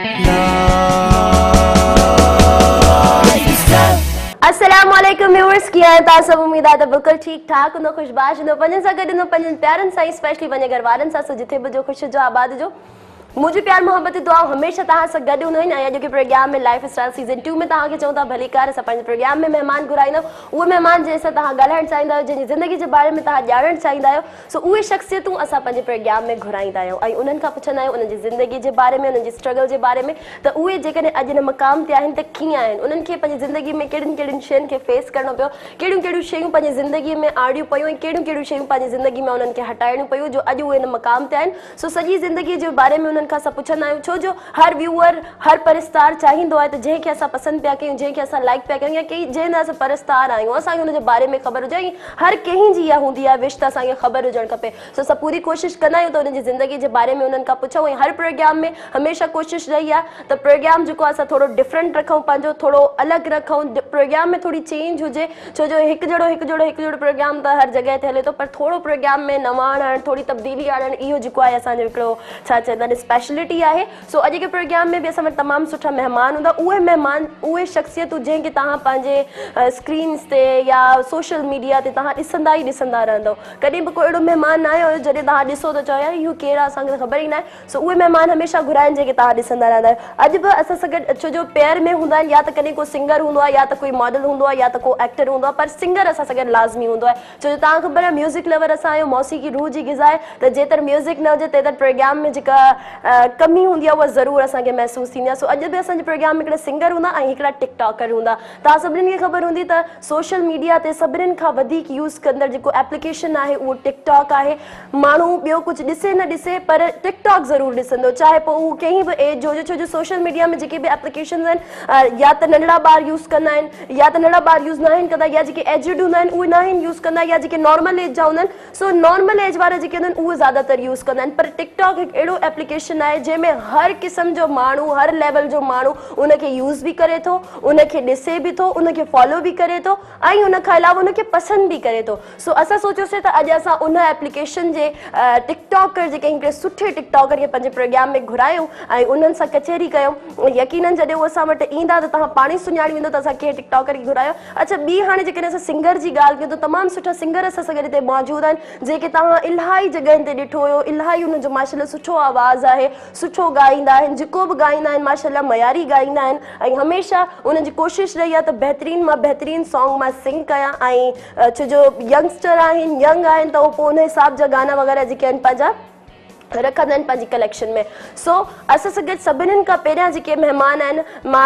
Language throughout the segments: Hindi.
अस्सलामुअलैकुम व्यूअर्स, कीअं आहियो तव्हां सभु? उम्मीद आहे त बिल्कुलु ठीकु ठाक हूंदो, ख़ुशबाश हूंदो, पंहिंजनि सां गॾु हूंदो, पंहिंजनि प्यारनि सां, स्पेशली पंहिंजे घर वारनि सां। सो जिथे बि जो ख़ुशि जो आबाद जो मुझे प्यार मोहब्बत दुआ हमेशा तव्हां सां गॾु हूंदो आहिनि। ऐं अॼु के प्रोग्राम में लाइफ स्टाइल सीज़न 2 में तव्हांखे चऊं था भली कार असां पंहिंजे प्रोग्राम में महिमान घुराईंदा आहियूं। उहे महिमान जंहिंसां तव्हां ॻाल्हाइणु चाहींदा आहियो, जंहिंजी ज़िंदगी जे बारे में तव्हां ॼाणणु चाहींदा आहियो, सो उहे शख़्सियतूं असां पंहिंजे प्रोग्राम में घुराईंदा आहियूं ऐं उन्हनि खां पुछंदा आहियूं उन्हनि जी ज़िंदगी जे बारे में, उन्हनि जी स्ट्रगल जे बारे में, त उहे जेकॾहिं अॼु हिन मक़ाम ते आहिनि त कीअं आहिनि, उन्हनि खे पंहिंजी ज़िंदगी में कहिड़ियुनि कहिड़ियुनि शयुनि खे फेस करणो पियो, कहिड़ियूं कहिड़ियूं शयूं पंहिंजी ज़िंदगीअ में आणियूं पियूं ऐं कहिड़ियूं कहिड़ियूं शयूं पंहिंजी ज़िंदगी में उन्हनि खे हटाइणियूं पियूं जो अॼु उहे हिन मक़ाम ते आहिनि। सो सॼी ज़िंदगी जे बारे में उन्हनि खां असां पुछंदा आहियूं, छो जो हर व्यूअर, हर परस्तार चाहींदो आहे त जंहिंखे असां पसंदि पिया कयूं, जंहिंखे असां लाइक पिया कयूं या कंहिं जंहिं असां परस्तार आहियूं, असांखे हुनजे बारे में ख़बर हुजे। हर कंहिं जी इहा हूंदी आहे विश त असांखे ख़बर हुजणु खपे। सो असां पूरी कोशिशि कंदा आहियूं त उन्हनि जी ज़िंदगी जे बारे में उन्हनि खां पुछूं। ऐं हर प्रोग्राम में हमेशह कोशिशि रही आहे त प्रोग्राम जेको आहे असां थोरो डिफरेंट रखूं, पंहिंजो थोरो अलॻि रखूं, प्रोग्राम में थोरी चेंज हुजे, छो जो हिकु जहिड़ो प्रोग्राम त हर जॻह ते हले थो, पर थोरो प्रोग्राम में नवां आणणु, थोरी तब्दीली आणणु, इहो जेको आहे असांजो हिकिड़ो छा चवंदा आहिनि स्पेशलिटी आहे। सो अॼु के प्रोग्राम में बि असां वटि तमामु सुठा महिमान हूंदा। उहे महिमान, उहे शख़्सियतूं जंहिंखे तव्हां पंहिंजे स्क्रीन्स ते या सोशल मीडिया ते तव्हां ॾिसंदा ई ॾिसंदा रहंदव। कॾहिं बि कोई अहिड़ो महिमान न आयो जॾहिं तव्हां ॾिसो त चयो यार इहो केरु आहे, असांखे त ख़बर ई न आहे। सो उहे महिमान हमेशह घुराइनि जेके तव्हां ॾिसंदा रहंदा आहियो। अॼु बि असां सां गॾु, छो जो पेयर में हूंदा आहिनि, या त कॾहिं को सिंगर हूंदो आहे, या त कोई मॉडल हूंदो आहे, या त को एक्टर हूंदो आहे, पर सिंगर असां सां गॾु लाज़मी हूंदो आहे। छो जो तव्हांखे ख़बर आहे म्यूज़िक लवर असां आहियूं, मौसीक़ी रूह जी ग़िज़ा आहे, त जेतर म्यूज़िक न हुजे तेतर प्रोग्राम में जेका कमी हूंदी आहे उहा ज़रूरु असांखे महसूसु थींदी आहे। सो अॼु बि असांजे प्रोग्राम में हिकिड़ा सिंगर हूंदा ऐं हिकिड़ा टिकटॉकर हूंदा। तव्हां सभिनीनि खे ख़बर हूंदी त सोशल मीडिया ते सभिनीनि खां वधीक यूज़ कंदड़ जेको एप्लीकेशन आहे उहो टिकटॉक आहे। माण्हू ॿियो कुझु ॾिसे न ॾिसे पर टिकटॉक ज़रूरु ॾिसंदो, चाहे पोइ उहो कंहिं बि एज जो हुजे। छो जो सोशल मीडिया में जेके बि एप्लीकेशन्स आहिनि या त नंढड़ा ॿार यूज़ कंदा आहिनि, या त नंढड़ा ॿार यूज़ न आहिनि कंदा, या जेके एजिड हूंदा आहिनि उहे न आहिनि यूज़ कंदा, या जेके नॉर्मल एज जा हूंदा आहिनि। सो नॉर्मल एज वारा जेके हूंदा आहिनि उहे ज़्यादातर यूज़ कंदा आहिनि। पर टिकटॉक हिकु अहिड़ो एप्लीकेशन आहे जंहिंमें हर क़िस्म जो माण्हू, हर लेवल जो माण्हू उनखे यूज़ बि करे थो, उनखे ॾिसे बि थो, उनखे फॉलो बि करे थो ऐं उनखां अलावा उनखे पसंदि बि करे थो। सो असां सोचियोसीं त अॼु असां उन एप्लीकेशन जे टिकटॉकर जेके हिकिड़े सुठे टिकटॉकर खे पंहिंजे प्रोग्राम में घुरायूं ऐं उन्हनि सां कचहरी कयूं। यकीनन जॾहिं उहे असां वटि ईंदा त तव्हां पाण ई सुञाणी वेंदो त असां कंहिं टिकटॉकर खे घुरायो। अच्छा, ॿी हाणे जेकॾहिं असां सिंगर जी ॻाल्हि कयूं त तमामु सुठा सिंगर असां सां गॾु हिते मौजूदु आहिनि जेके तव्हां इलाही जॻहियुनि ते ॾिठो हुयो। इलाही हुनजो माशाल्लाह सुठो आवाज़ु आहे, सुठो ॻाईंदा आहिनि, जेको बि ॻाईंदा आहिनि माशाल्लाह मयारी ॻाईंदा आहिनि ऐं हमेशह उन्हनि जी कोशिशि रही आहे त बहितरीन मां बहितरीन सॉन्ग मां सिंग कयां। ऐं छो जो यंगस्टर आहिनि, यंग आहिनि, त उहो पोइ उन हिसाब जा गाना वग़ैरह जेके आहिनि पंहिंजा रखंदा आहिनि पंहिंजी कलेक्शन में। सो असां सां गॾु सभिनीनि खां पहिरियां जेके महिमान आहिनि,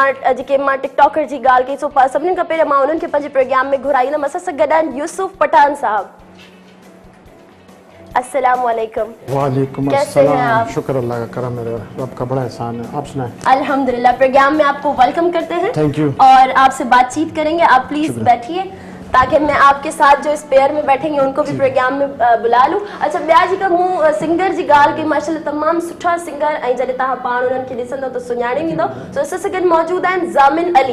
मां टिकटॉकर जी ॻाल्हि कई, सो सभिनीनि खां पहिरियां मां उन्हनि खे पंहिंजे प्रोग्राम में घुराईंदमि। असां सां गॾु आहिनि यूसुफ पठान साहब। अस्सलाम वालेकुम। वालेकुम अस्सलाम। शुक्र अल्लाह का करम है, आपका बड़ा एहसान है। आप सुनाएं। अल्हम्दुलिल्लाह। प्रोग्राम में आपको वेलकम करते हैं। Thank you. और आपसे बातचीत करेंगे, आप प्लीज बैठिए ताकि मैं आपके साथ जो इस पेयर में बैठेंगे उनको भी प्रोग्राम में बुला लूँ। अच्छा, ॿिया जेका मूं सिंगर जी ॻाल्हि कई, माशाल्लाह तमामु सुठा सिंगर, ऐं जॾहिं तव्हां पाण उन्हनि खे ॾिसंदव त सुञाणे वेंदव। सो असां सां गॾु मौजूदु आहिनि ज़ामिन अली।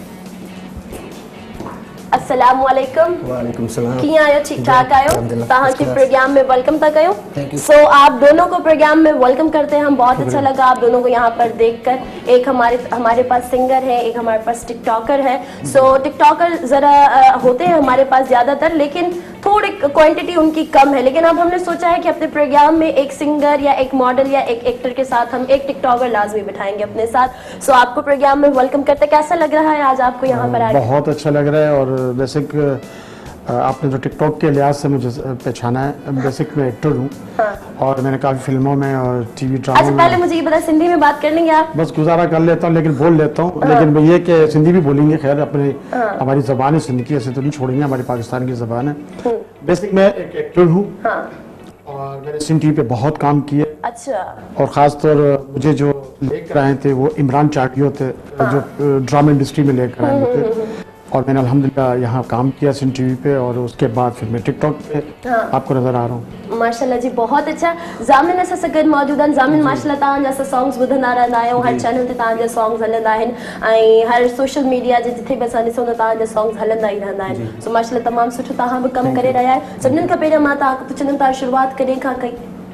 अस्सलाम वालेकुम। वालेकुम सलाम। कीअं आहियो? ठीक ठाक आहियो? तव्हांखे प्रोग्राम में वेलकम था कयूं। सो आप दोनों को प्रोग्राम में वेलकम करते हैं, हम बहुत अच्छा लगा आप दोनों को यहाँ पर देखकर। एक हमारे पास सिंगर है, एक हमारे पास टिकटॉकर है। सो टिकटॉकर ज़रा होते हैं हमारे पास ज़्यादातर, लेकिन थोड़ी क्वांटिटी उनकी कम है। लेकिन अब हमने सोचा है कि अपने प्रोग्राम में एक सिंगर या एक मॉडल या एक एक्टर के साथ हम एक टिकटॉकर लाजमी बिठाएंगे अपने साथ। सो आपको प्रोग्राम में वेलकम करते, कैसा लग रहा है आज आपको यहाँ पर आके? बहुत अच्छा लग रहा है। और बेसिक आपने जो टिकटॉक के लिहाज से मुझे पहचाना है, बेसिक मैं एक्टर हूँ। और मैंने काफ़ी फिल्मों में और टीवी ड्रामा। अच्छा, पहले मुझे ये बता, सिंधी में बात कर लेंगे आप? बस गुजारा कर लेता हूँ, लेकिन बोल लेता हूँ। लेकिन ये कि सिंधी भी बोलेंगे, खैर अपने हमारी ज़बान है सिंधी की, ऐसे तो नहीं छोड़ेंगे, हमारी पाकिस्तान की ज़बान है। बेसिक मैं एक एक्टर हूँ और मैंने सिंध टीवी पे बहुत काम किया। अच्छा। और ख़ासतौर मुझे जो लेकर आए थे वो इमरान चाटियो थे, जो ड्रामा इंडस्ट्री में लेकर आए थे। और मैंने अल्हम्दुलिल्लाह यहाँ काम किया सिंध टीवी पे, और उसके बाद फिर मैं टिकटॉक पे आपको नजर आ रहा हूँ। माशाल्लाह जी, बहुत अच्छा। ज़ामिन असां सां गॾु मौजूदु आहिनि। ज़ामिन माशाल्लाह तव्हांजा असां सॉन्ग्स ॿुधंदा रहंदा आहियूं, हर चैनल ते तव्हांजा सॉन्ग्स हलंदा आहिनि ऐं हर सोशल मीडिया जे जिथे बि असां ॾिसूं त तव्हांजा सॉन्ग्स हलंदा ई रहंदा आहिनि। सो माशाल्लाह तमामु सुठो तव्हां बि कमु करे रहिया आहियो। सभिनीनि खां पहिरियों मां तव्हांखे पुछंदमि, तव्हां शुरूआति कॾहिं खां कई?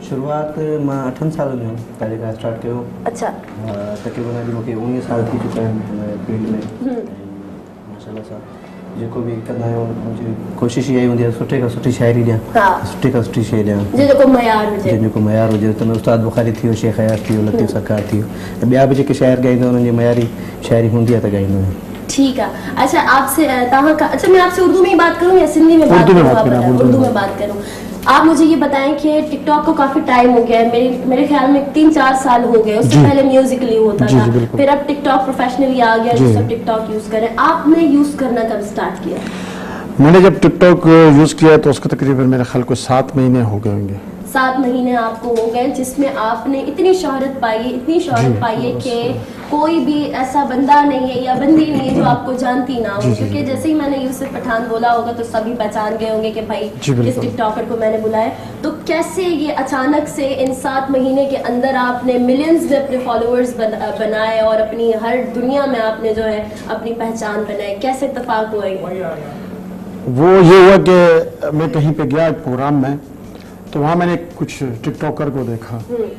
शुरुआत मां 8 साल में पहले का स्टार्ट कयो। अच्छा। तकरीबन अॼु मूंखे 19 साल थी चुका आहिनि फील्ड में। माशाल्लाह सां जेको बि कंदा आहियूं मुंहिंजी कोशिशि इहा ई हूंदी आहे सुठे खां सुठी शाइरी ॾियां, सुठे खां सुठी शइ ॾियां, जेको मयार हुजे, जेको मयार हुजे। त उस्ताद बुखारी थी वियो, शेख हयात थी वियो, लतीफ़ सरकार थी वियो, ऐं ॿिया बि जेके शाइर ॻाईंदा आहिनि उन्हनि जी मयारी शाइरी हूंदी आहे त ॻाईंदा आहियूं। ठीक है। अच्छा आपसे अच्छा मैं आपसे उर्दू में ही बात करूं या सिंधी में बात करूं? उर्दू में बात करूं। आप मुझे ये बताएं कि टिकटॉक को काफी टाइम हो गया है, मेरे ख्याल में 3-4 साल हो गए। उससे पहले म्यूजिकली होता था, फिर अब टिकटॉक प्रोफेशनली आ गया, जो सब टिकटॉक यूज कर रहे हैं। आपने यूज करना कब स्टार्ट किया? मैंने जब टिकटॉक यूज किया तो उसका तकरीबन मेरे ख्याल को 7 महीने हो गए होंगे। 7 महीने आपको हो गए, जिसमें आपने इतनी शोहरत पाई है, इतनी शोहरत पाई है कि कोई भी ऐसा बंदा नहीं है या बंदी नहीं है जो आपको जानती ना हो। क्योंकि जैसे ही मैंने यूसुफ पठान बोला होगा तो सभी पहचान गए होंगे कि भाई इस टिकटॉकर को मैंने बुलाया। तो कैसे ये अचानक से इन 7 महीने के अंदर आपने मिलियंस में अपने फॉलोअर्स बनाए और अपनी हर दुनिया में आपने जो है अपनी पहचान बनाई? कैसे इत्तेफाक हुआ ये? वो ये हुआ कि मैं कहीं पे गया एक प्रोग्राम में, तो वहाँ मैंने कुछ टिकटॉकर को देखा,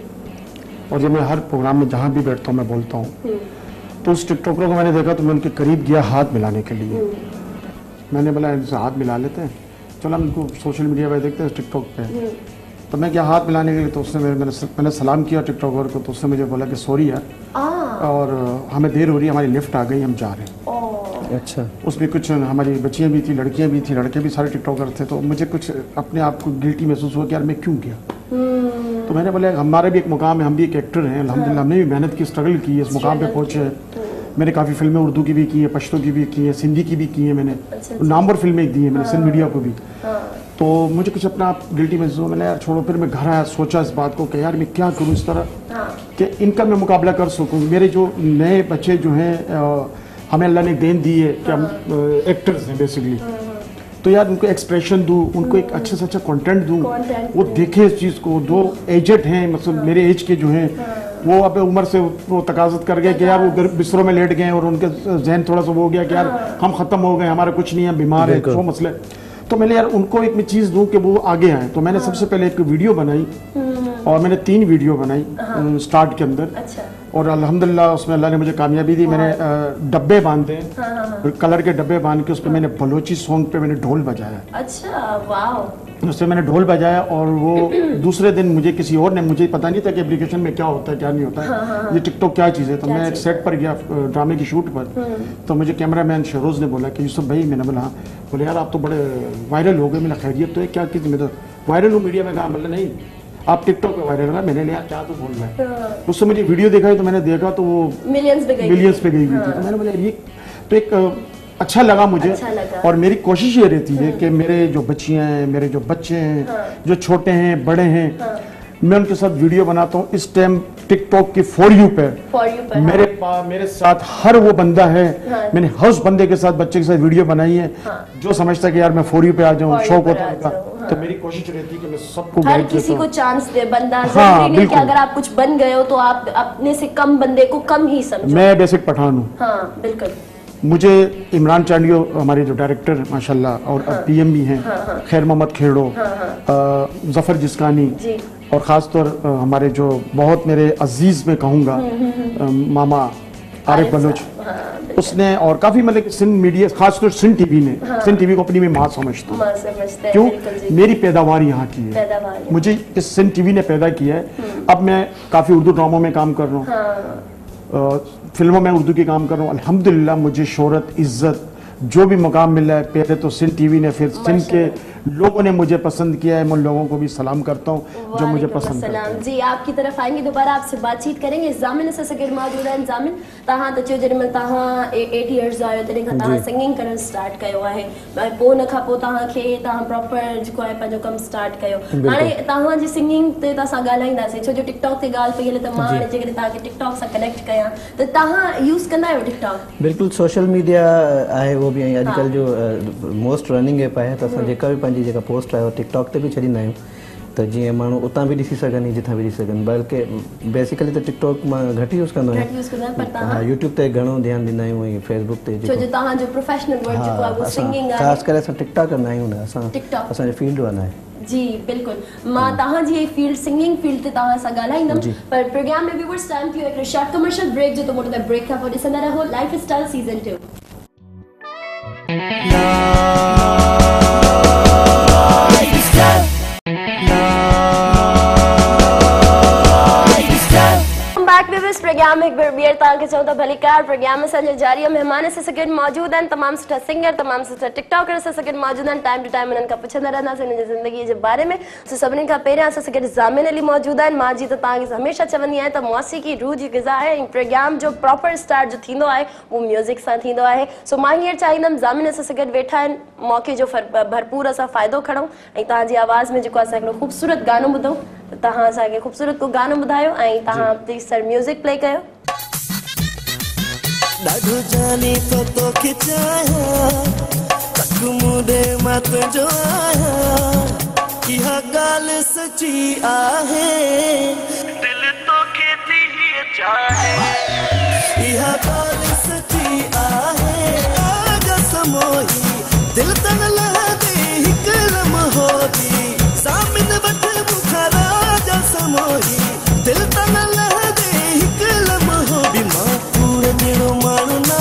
और जब मैं हर प्रोग्राम में जहाँ भी बैठता हूँ मैं बोलता हूँ, तो उस टिकटॉकर को मैंने देखा तो मैं उनके करीब गया हाथ मिलाने के लिए। मैंने बोला इनसे हाथ मिला लेते हैं, चलो हम इनको सोशल मीडिया पे देखते हैं टिकटॉक पे। तो मैं क्या हाथ मिलाने के लिए, तो उसने मैंने सलाम किया टिकटॉकर को, तो उसने मुझे बोला कि सॉरी यार, और हमें देर हो रही है, हमारी लिफ्ट आ गई, हम जा रहे हैं। अच्छा। उसमें कुछ हमारी बच्चियाँ भी थी, लड़कियाँ भी थी, लड़के भी सारे टिकटॉकर थे। तो मुझे कुछ अपने आप को गिल्टी महसूस हुआ कि यार मैं क्यों गया। तो मैंने बोला हमारा भी एक मुकाम है, हम भी एक एक्टर हैं, अल्हम्दुलिल्लाह हमने भी मेहनत की, स्ट्रगल की, इस मुकाम पे पहुँचे हैं। मैंने काफ़ी फिल्में उर्दू की भी की है, पश्तो की भी की है, सिंधी की भी की है, मैंने नामवर फिल्में दी है मैंने, सिंध मीडिया को भी। तो मुझे कुछ अपना आप गिल्टी महसूस हुआ। मैंने यार छोड़ो, फिर मैं घर आया, सोचा इस बात को कि यार मैं क्या करूँ इस तरह कि इनका मैं मुकाबला कर सकूँ। मेरे जो नए बच्चे जो हैं, हमें अल्लाह ने देन दी है कि हम एक्टर्स हैं बेसिकली, तो यार उनको एक्सप्रेशन दूँ, उनको एक अच्छे से अच्छा कंटेंट दूँ, वो देखे इस चीज़ को। जो एजेड हैं, मतलब मेरे एज के जो हैं, वो अब उम्र से वो तकाज़त कर गए कि यार वो बिस्तरों में लेट गए और उनके जहन थोड़ा सा वो हो गया कि यार हम ख़त्म हो गए, हमारा कुछ नहीं है, बीमार है, वो मसले। तो मैंने यार उनको एक मैं चीज़ दूँ कि वो आगे आए। तो मैंने सबसे पहले एक वीडियो बनाई, और मैंने 3 वीडियो बनाई स्टार्ट के अंदर। अच्छा। और अल्हम्दुलिल्लाह उसमें अल्लाह ने मुझे कामयाबी दी। मैंने डब्बे बांधे, कलर के डब्बे बांध के उस पर मैंने बलोची सॉन्ग पे मैंने ढोल बजाया। अच्छा, वाह। उससे मैंने ढोल बजाया, और वो दूसरे दिन मुझे किसी और ने, मुझे पता नहीं था कि एप्लीकेशन में क्या होता है क्या नहीं होता है, ये टिकटॉक क्या चीज़ है। तो मैं एक सेट पर गया ड्रामे की शूट पर, तो मुझे कैमरामैन शहरोज ने बोला कि यूसुफ भाई, मैंने बोला हाँ। बोले यार आप तो बड़े वायरल हो गए। मैंने खैरियत तो है क्या, मैं तो वायरल हूँ मीडिया में। कहा बोले नहीं, आप टिकटॉक पे वायरल हो। मैंने लिया क्या तो बोल रहा है। उससे मुझे वीडियो देखा, तो मैंने देखा तो वो मिलियंस पे गई हुई थी। तो मैंने बोला ये तो एक अच्छा लगा मुझे। अच्छा लगा। और मेरी कोशिश ये रहती है कि मेरे जो बच्चियां हैं, मेरे जो बच्चे हैं, जो छोटे हैं बड़े हैं, मैं उनके साथ वीडियो बनाता हूँ। इस टाइम टिकटॉक की फॉर यू पे मेरे साथ हर वो बंदा है। मैंने हर उस बंदे के साथ, बच्चे के साथ वीडियो बनाई है जो समझता है कि यार मैं फॉर यू पे आ जाऊँ, शौक होता है। तो मेरी कोशिश रहती है कि मैं सबको हर किसी को चांस दे बंदा। जरूरी नहीं कि अगर आप कुछ बन गए हो तो आप अपने से कम बंदे को कम ही समझो। मैं बेसिक पठान हूँ। हाँ, बिल्कुल। मुझे इमरान चांडियो हमारे जो डायरेक्टर माशाल्लाह, और पीएम भी हैं, खैर मोहम्मद खेड़ो, जफर जिस्कानी, और ख़ास तौर हमारे जो बहुत मेरे अजीज में कहूँगा मामा आरिफ बलोच, उसने, और काफ़ी मतलब सिंध मीडिया, खासतौर सिंध टीवी ने, सिंध टीवी को अपनी में माँ समझता हूँ। क्यों? मेरी पैदावार यहाँ की है, मुझे इस सिंध टीवी ने पैदा किया है। अब मैं काफ़ी उर्दू ड्रामों में काम कर रहा हूँ, फिल्मों में उर्दू की काम कर रहा हूँ। अल्हम्दुलिल्लाह मुझे शोहरत, इज्जत, जो भी मुकाम मिला है, पहले तो सिंध टीवी ने, फिर सिंध के लोगों ने मुझे पसंद किया है। मैं उन लोगों को भी सलाम करता हूँ जो मुझे पसंद करते हैं। जी, आपकी तरफ आएंगे, दोबारा आपसे बातचीत करेंगे। जामिन से सगेर मौजूद है। जामिन, तहां त चयो जॾहिं तहां 8 इयर्स आयो तॾहिं खां तहां सिंगिंग करणु स्टार्ट कयो आहे, पोइ उन खां पोइ तहांखे तहां प्रॉपर जेको आहे पंहिंजो कमु स्टार्ट कयो। हाणे तहां जी सिंगिंग ते त असां ॻाल्हाईंदासीं, छो जो टिकटॉक ते ॻाल्हि पई हले, त मां हाणे जेकॾहिं तव्हांखे टिकटॉक सां कनेक्ट कयां त तहां यूज़ कंदा आहियो टिकटॉक? बिल्कुलु, सोशल मीडिया आहे वो भी, अॼुकल्ह जो मोस्ट रनिंग ऐप आहे। त असां जेका बि पंहिंजी जेका पोस्ट आहे टिकटॉक ते भी छॾींदा आहियूं। तो जी माण्हू उतां बि ॾिसी सघनि जिथां बि ॾिसी सघनि बल्कि बेसिकली त टिकटॉक मां घटि यूज़ कंदो आहियां हाँ यूट्यूब ते घणो ध्यानु ॾींदा आहियूं ऐं फेसबुक ते छो जो तव्हांजो प्रोफेशनल वर्क जेको आहे वो सिंगिंग आहे ख़ासि करे असां टिकटॉक कंदा आहियूं न असां असांजो फील्ड वन आहे जी बिल्कुल मां तव्हांजी फील्ड सिंगिंग फील्ड ते तव्हां सां ॻाल्हाईंदमि पर प्रोग्राम में व्यूअर्स टाइम थियो हिकिड़ो शॉर्ट कमर्शियल ब्रेक जो त मोटो ब्रेक खां पोइ ॾिसंदा रहो लाइफ स्टाइल सीज़न 2 प्रोग्राम एक बार बियर तव्हांखे चऊं था भली कार प्रोग्राम असांजे जारी महिमान सां गॾु मौजूद आहिनि तमामु सुठा सिंगर तमामु सुठा टिकटॉकर सां गॾु मौजूद आहिनि टाइम टू टाइम उन्हनि खां पुछंदा रहंदासीं उन्हनि जी ज़िंदगीअ जे बारे में सो सभिनी खां पहिरियां असां सां गॾु ज़ामिन अली मौजूद आहिनि मां जी त तव्हांखे हमेशह चवंदी आहियां त मौसीक़ी रूह जी ग़िज़ा आहे ऐं प्रोग्राम जो प्रॉपर स्टार्ट जो थींदो आहे उहो म्यूज़िक सां थींदो आहे सो मां हींअर चाहींदमि ज़ामिन असां सां गॾु वेठा आहिनि मौक़े जो भरपूर असां फ़ाइदो खणूं ऐं तव्हांजी आवाज़ में जेको असां हिकिड़ो ख़ूबसूरत गानो ॿुधूं त तव्हां असांखे ख़ूबसूरत को गानो ॿुधायो ऐं तव्हां प्लीज़ सर म्यूज़िक प्ले कयो ॾाढो जाने तो तोखे चाहियां तक मुंडे मत जो आहियां इहा ॻाल्हि सची आहे दिल तोखे थी चाहे इहा ॻाल्हि सची आहे आजा समोही दिल तन लहंदे हिकु लम्हो दी ज़ामिन वठ मूंखां राजा समोही दिल तन लहंदे हिकु लम्हो बि मां पूरे ॾिणो माण्हू न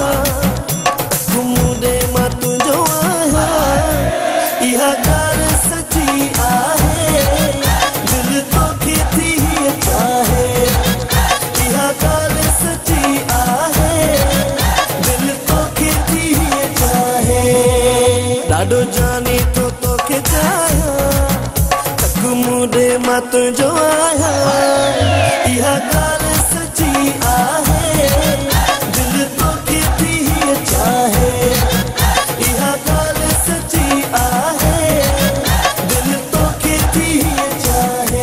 आहियां मुंडे मां तुंहिंजो आहियां इहा ॻाल्हि सची आहे दिल तोखे थी चाहे इहा ॻाल्हि सची आहे दिल तोखे थी चाहे ॾाढो जाने तो तोखे चाहियां तक मुंडे मां तुंहिंजो आहियां इहा ॻाल्हि सची आहे दिल तोखे थी चाहे इहा ॻाल्हि सची आहे दिल तोखे थी चाहे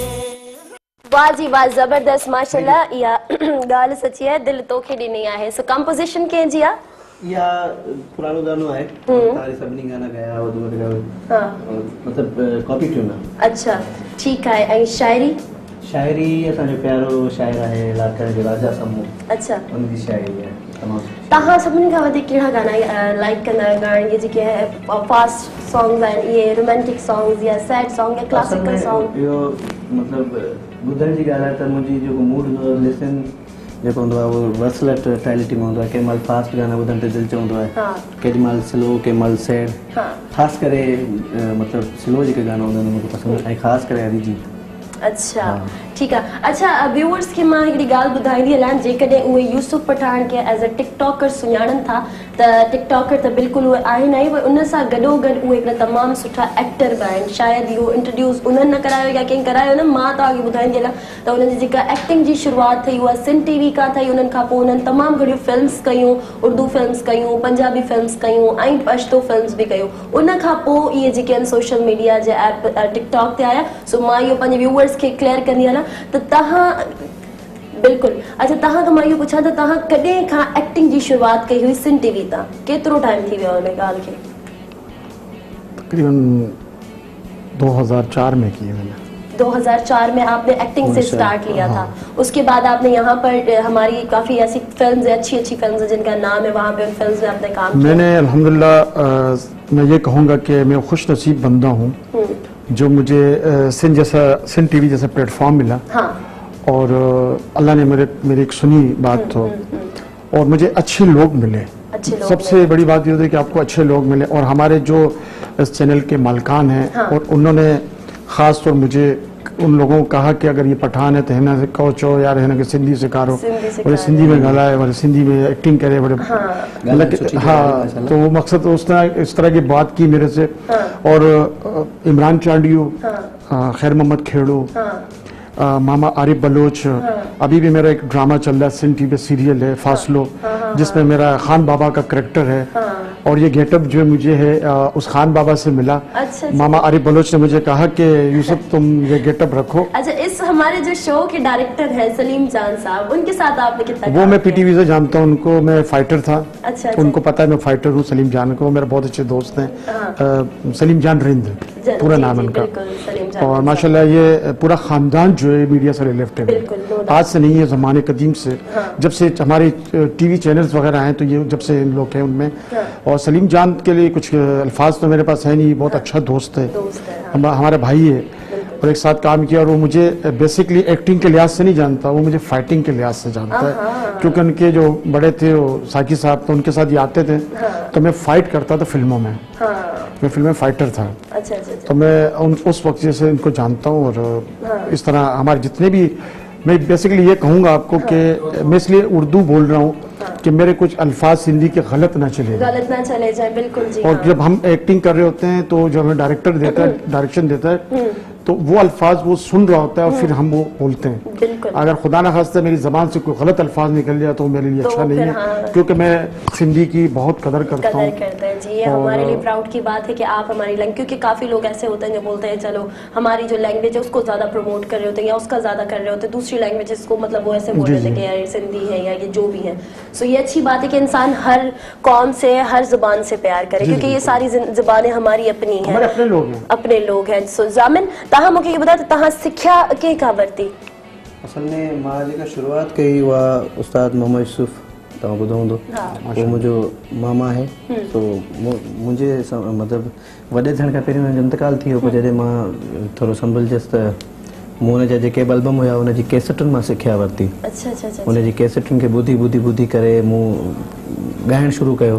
वाह जी वाह ज़बरदस्त माशाल्लाह इहा ॻाल्हि सची आहे दिल तोखे ॾिनी आहे सो कंपोज़िशन कंहिंजी आहे या पुरानो गानो है सारे सभिनी गाना गाया और मतलब कॉपी ट्यून अच्छा ठीक है ऐं शायरी असांजो प्यारो शाइर आहे लाखन जो राजा समूह अच्छा उनकी शायरी है तमाम तव्हां सभिनी खां वधीक कहिड़ा गाना लाइक कंदा आहियो ॻाइण ये जेके फास्ट सॉन्ग्स आहिनि इहे रोमांटिक सॉन्ग्स या सैड सॉन्ग या क्लासिकल सॉन्ग इहो मतलब ॿुधण जी ॻाल्हि आहे त मुंहिंजी जेको मूड हूंदो आहे लिसन जेको हूंदो आहे उहो वर्सलेटिटी में हूंदो आहे कंहिं महिल फास्ट गाना ॿुधण ते दिलि चवंदो आहे केॾी महिल स्लो कंहिं महिल सैड ख़ासि करे मतलब स्लो जेके गाना हूंदा आहिनि मूंखे पसंदि ऐं ख़ासि करे अरिजीत अच्छा ठीक है अच्छा व्यूअर्स के मां हिकिड़ी ॻाल्हि ॿुधाईंदी हलां जेकॾहिं उहे यूसुफ पठान खे एज़ अ टिकटॉकर सुञाणनि था त टिकटॉकर त बिल्कुलु उहे आहिनि ई पर उन सां गॾो गॾु उहे हिकिड़ा तमामु सुठा एक्टर बि आहिनि शायदि इहो इंट्रोड्यूस उन्हनि न करायो या कंहिं करायो न मां तव्हांखे ॿुधाईंदी हलां त उन्हनि जी जेका एक्टिंग जी शुरूआति थी उहा सिंध टीवी खां थी उन्हनि खां पोइ उन्हनि तमामु घणियूं फिल्म्स कयूं उर्दू फिल्म्स कयूं पंजाबी फिल्म्स कयूं ऐं पश्तो फिल्म्स बि कयूं उन खां पोइ इहे जेके आहिनि सोशल मीडिया जे ऐप टिकटॉक ते आया सो मां इहो पंहिंजे व्यूअर्स खे क्लियर कंदी हलां त तव्हां बिल्कुलु अच्छा तव्हां खां मां इहो पुछां त तव्हां कॾहिं खां एक्टिंग जी शुरूआति कई हुई सिंध टीवी तां केतिरो टाइम थी वियो हुन ॻाल्हि खे तकरीबन 2004 में की मैंने 2004 में आपने एक्टिंग से स्टार्ट लिया था उसके बाद आपने यहाँ पर हमारी काफी ऐसी फिल्म्स अच्छी अच्छी फिल्म्स जिनका नाम है वहाँ पे उन फिल्म्स में आपने काम किया मैंने अल्हम्दुलिल्लाह मैं ये कहूँगा कि मैं खुश नसीब बंदा हूँ जो मुझे सिंध टीवी जैसा प्लेटफॉर्म मिला और अल्लाह ने मेरी एक सुनी बात तो और मुझे अच्छे लोग मिले सबसे बड़ी बात ये होती है कि आपको अच्छे लोग मिले और हमारे जो इस चैनल के मालकान हैं और उन्होंने ख़ास तौर मुझे उन लोगों को कहा कि अगर ये पठान है तो हिना से कहो चो यार हिना के सिंधी सिखारो और सिंधी में ॻाल्हाए और सिंधी में एक्टिंग करे बड़े हाँ तो वो मकसद इस तरह की बात की मेरे से और इमरान चांडियो खैर मोहम्मद खेड़ू मामा आरिफ बलोच अभी भी मेरा एक ड्रामा चल रहा है सिंध टीवी सीरियल है फासलो जिसमें मेरा खान बाबा का करेक्टर है और ये गेटअप जो मुझे है उस खान बाबा से मिला। अच्छा, मामा आरिफ बलोच ने मुझे कहा कि यूसुफ तुम ये गेटअप रखो। अच्छा, इस हमारे जो शो के डायरेक्टर हैं सलीम जान साहब, उनके साथ आपने कितना वो मैं पीटीवी से जानता हूँ उनको, मैं फाइटर था। अच्छा, उनको पता है मैं फाइटर हूँ। सलीम जान को मेरे बहुत अच्छे दोस्त हैं। सलीम जान रिंद पूरा नाम उनका। और माशाल्लाह ये पूरा खानदान जो है मीडिया से रिलेटेड है, आज से नहीं है, जमाने कदीम से। जब से हमारे टीवी चैनल्स वगैरह हैं तो ये जब से इन लोग हैं उनमें। और सलीम जान के लिए कुछ अल्फाज तो मेरे पास है नहीं, बहुत अच्छा दोस्त है, हमारा भाई है और एक साथ काम किया। और वो मुझे बेसिकली एक्टिंग के लिहाज से नहीं जानता, वो मुझे फाइटिंग के लिहाज से जानता है, क्योंकि उनके जो बड़े थे वो साकी साहब, तो उनके साथ ये आते थे। तो मैं फाइट करता था फिल्मों में, मैं फिल्म में फाइटर था। अच्छा, तो मैं उस वक्त से इनको जानता हूँ। और इस तरह हमारे जितने भी, मैं बेसिकली ये कहूँगा आपको कि मैं इसलिए उर्दू बोल रहा हूँ कि मेरे कुछ अल्फाज हिंदी के गलत ना चले जाए। बिल्कुल जी। और जब हम एक्टिंग कर रहे होते हैं तो जब हमें डायरेक्टर देता है, डायरेक्शन देता है, तो वो अल्फाज वो सुन रहा होता है और फिर हम वो बोलते हैं। बिल्कुल। अगर खुदा न खास्ता मेरी जबान से कोई गलत अल्फाज निकल जाए तो मेरे लिए अच्छा नहीं है, क्योंकि मैं हिंदी की बहुत कदर करता हूँ। जी, ये हमारे लिए प्राउड की बात है कि आप हमारी लैंग्वेज, क्योंकि काफी लोग ऐसे होते हैं जो बोलते हैं चलो हमारी जो लैंग्वेज है उसको ज्यादा प्रमोट कर रहे होते हैं या उसका ज्यादा कर रहे होते हैं, दूसरी लैंग्वेजेस को मतलब वो ऐसे बोल रहे थे कि यार सिंधी है या ये जो भी है। सो ये अच्छी बात है कि इंसान हर कौम से, हर जुबान से प्यार करे, क्योंकि ये सारी जुबानें हमारी अपनी हैं, अपने लोग हैं। सो जामिन तहां मूंखे ॿुधायो तहां सिख्या कंहिंखां वरिती? असल में मां जेका शुरुआत कई उहा उस्ताद मोहम्मद यूसुफ, तव्हां ॿुधो हूंदो, वो मुंहिंजो मामा आहे। तो मुंहिंजे मतिलबु वॾे थियण खां पहिरियों हुनजो इंतकाल थी वियो, पोइ जॾहिं मां थोरो संभलियसि त मूं हुनजा जेके एल्बम हुया हुनजी कैसेटुनि मां सिखिया वरिती। हुनजी कैसेटुनि खे ॿुधी ॿुधी ॿुधी करे मूं ॻाइणु शुरू कयो।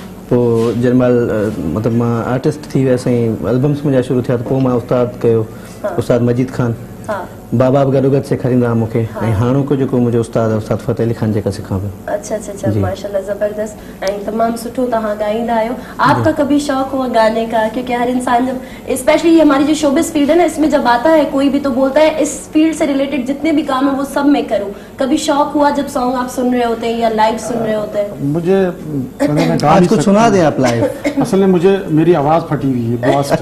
पोइ जंहिंमहिल मतिलबु मां आर्टिस्ट थी वियसि ऐं एल्बम्स मुंहिंजा शुरू थिया, त पोइ मां उस्ताद कयो, उस्ताद मजीद खान। बाबा बि गॾो गॾु सेखारींदा हुआ मूंखे। ऐं हाणोको जेको मुंहिंजो उस्ताद आहे उस्ताद फतेह अली खान जेका सिखां पियो। अच्छा, माशाल्लाह, जबरदस्त ऐं तमाम सुठो तहां गाईंदा आहियो। आपका कभी शौक हुआ गाने का? क्योंकि हर इंसान जब, स्पेशली हमारी जो शोबिस फील्ड है ना, इसमें जब आता है कोई भी तो बोलता है इस फील्ड से रिलेटेड जितने भी काम है वो सब मैं करूं। कभी शौक हुआ जब सॉन्ग आप सुन रहे होते हैं या लाइव सुन रहे होते हैं? मुझे आज कुछ सुना दें आप लाइव। असल में मुझे मेरी आवाज फटी हुई है, ब्लास्ट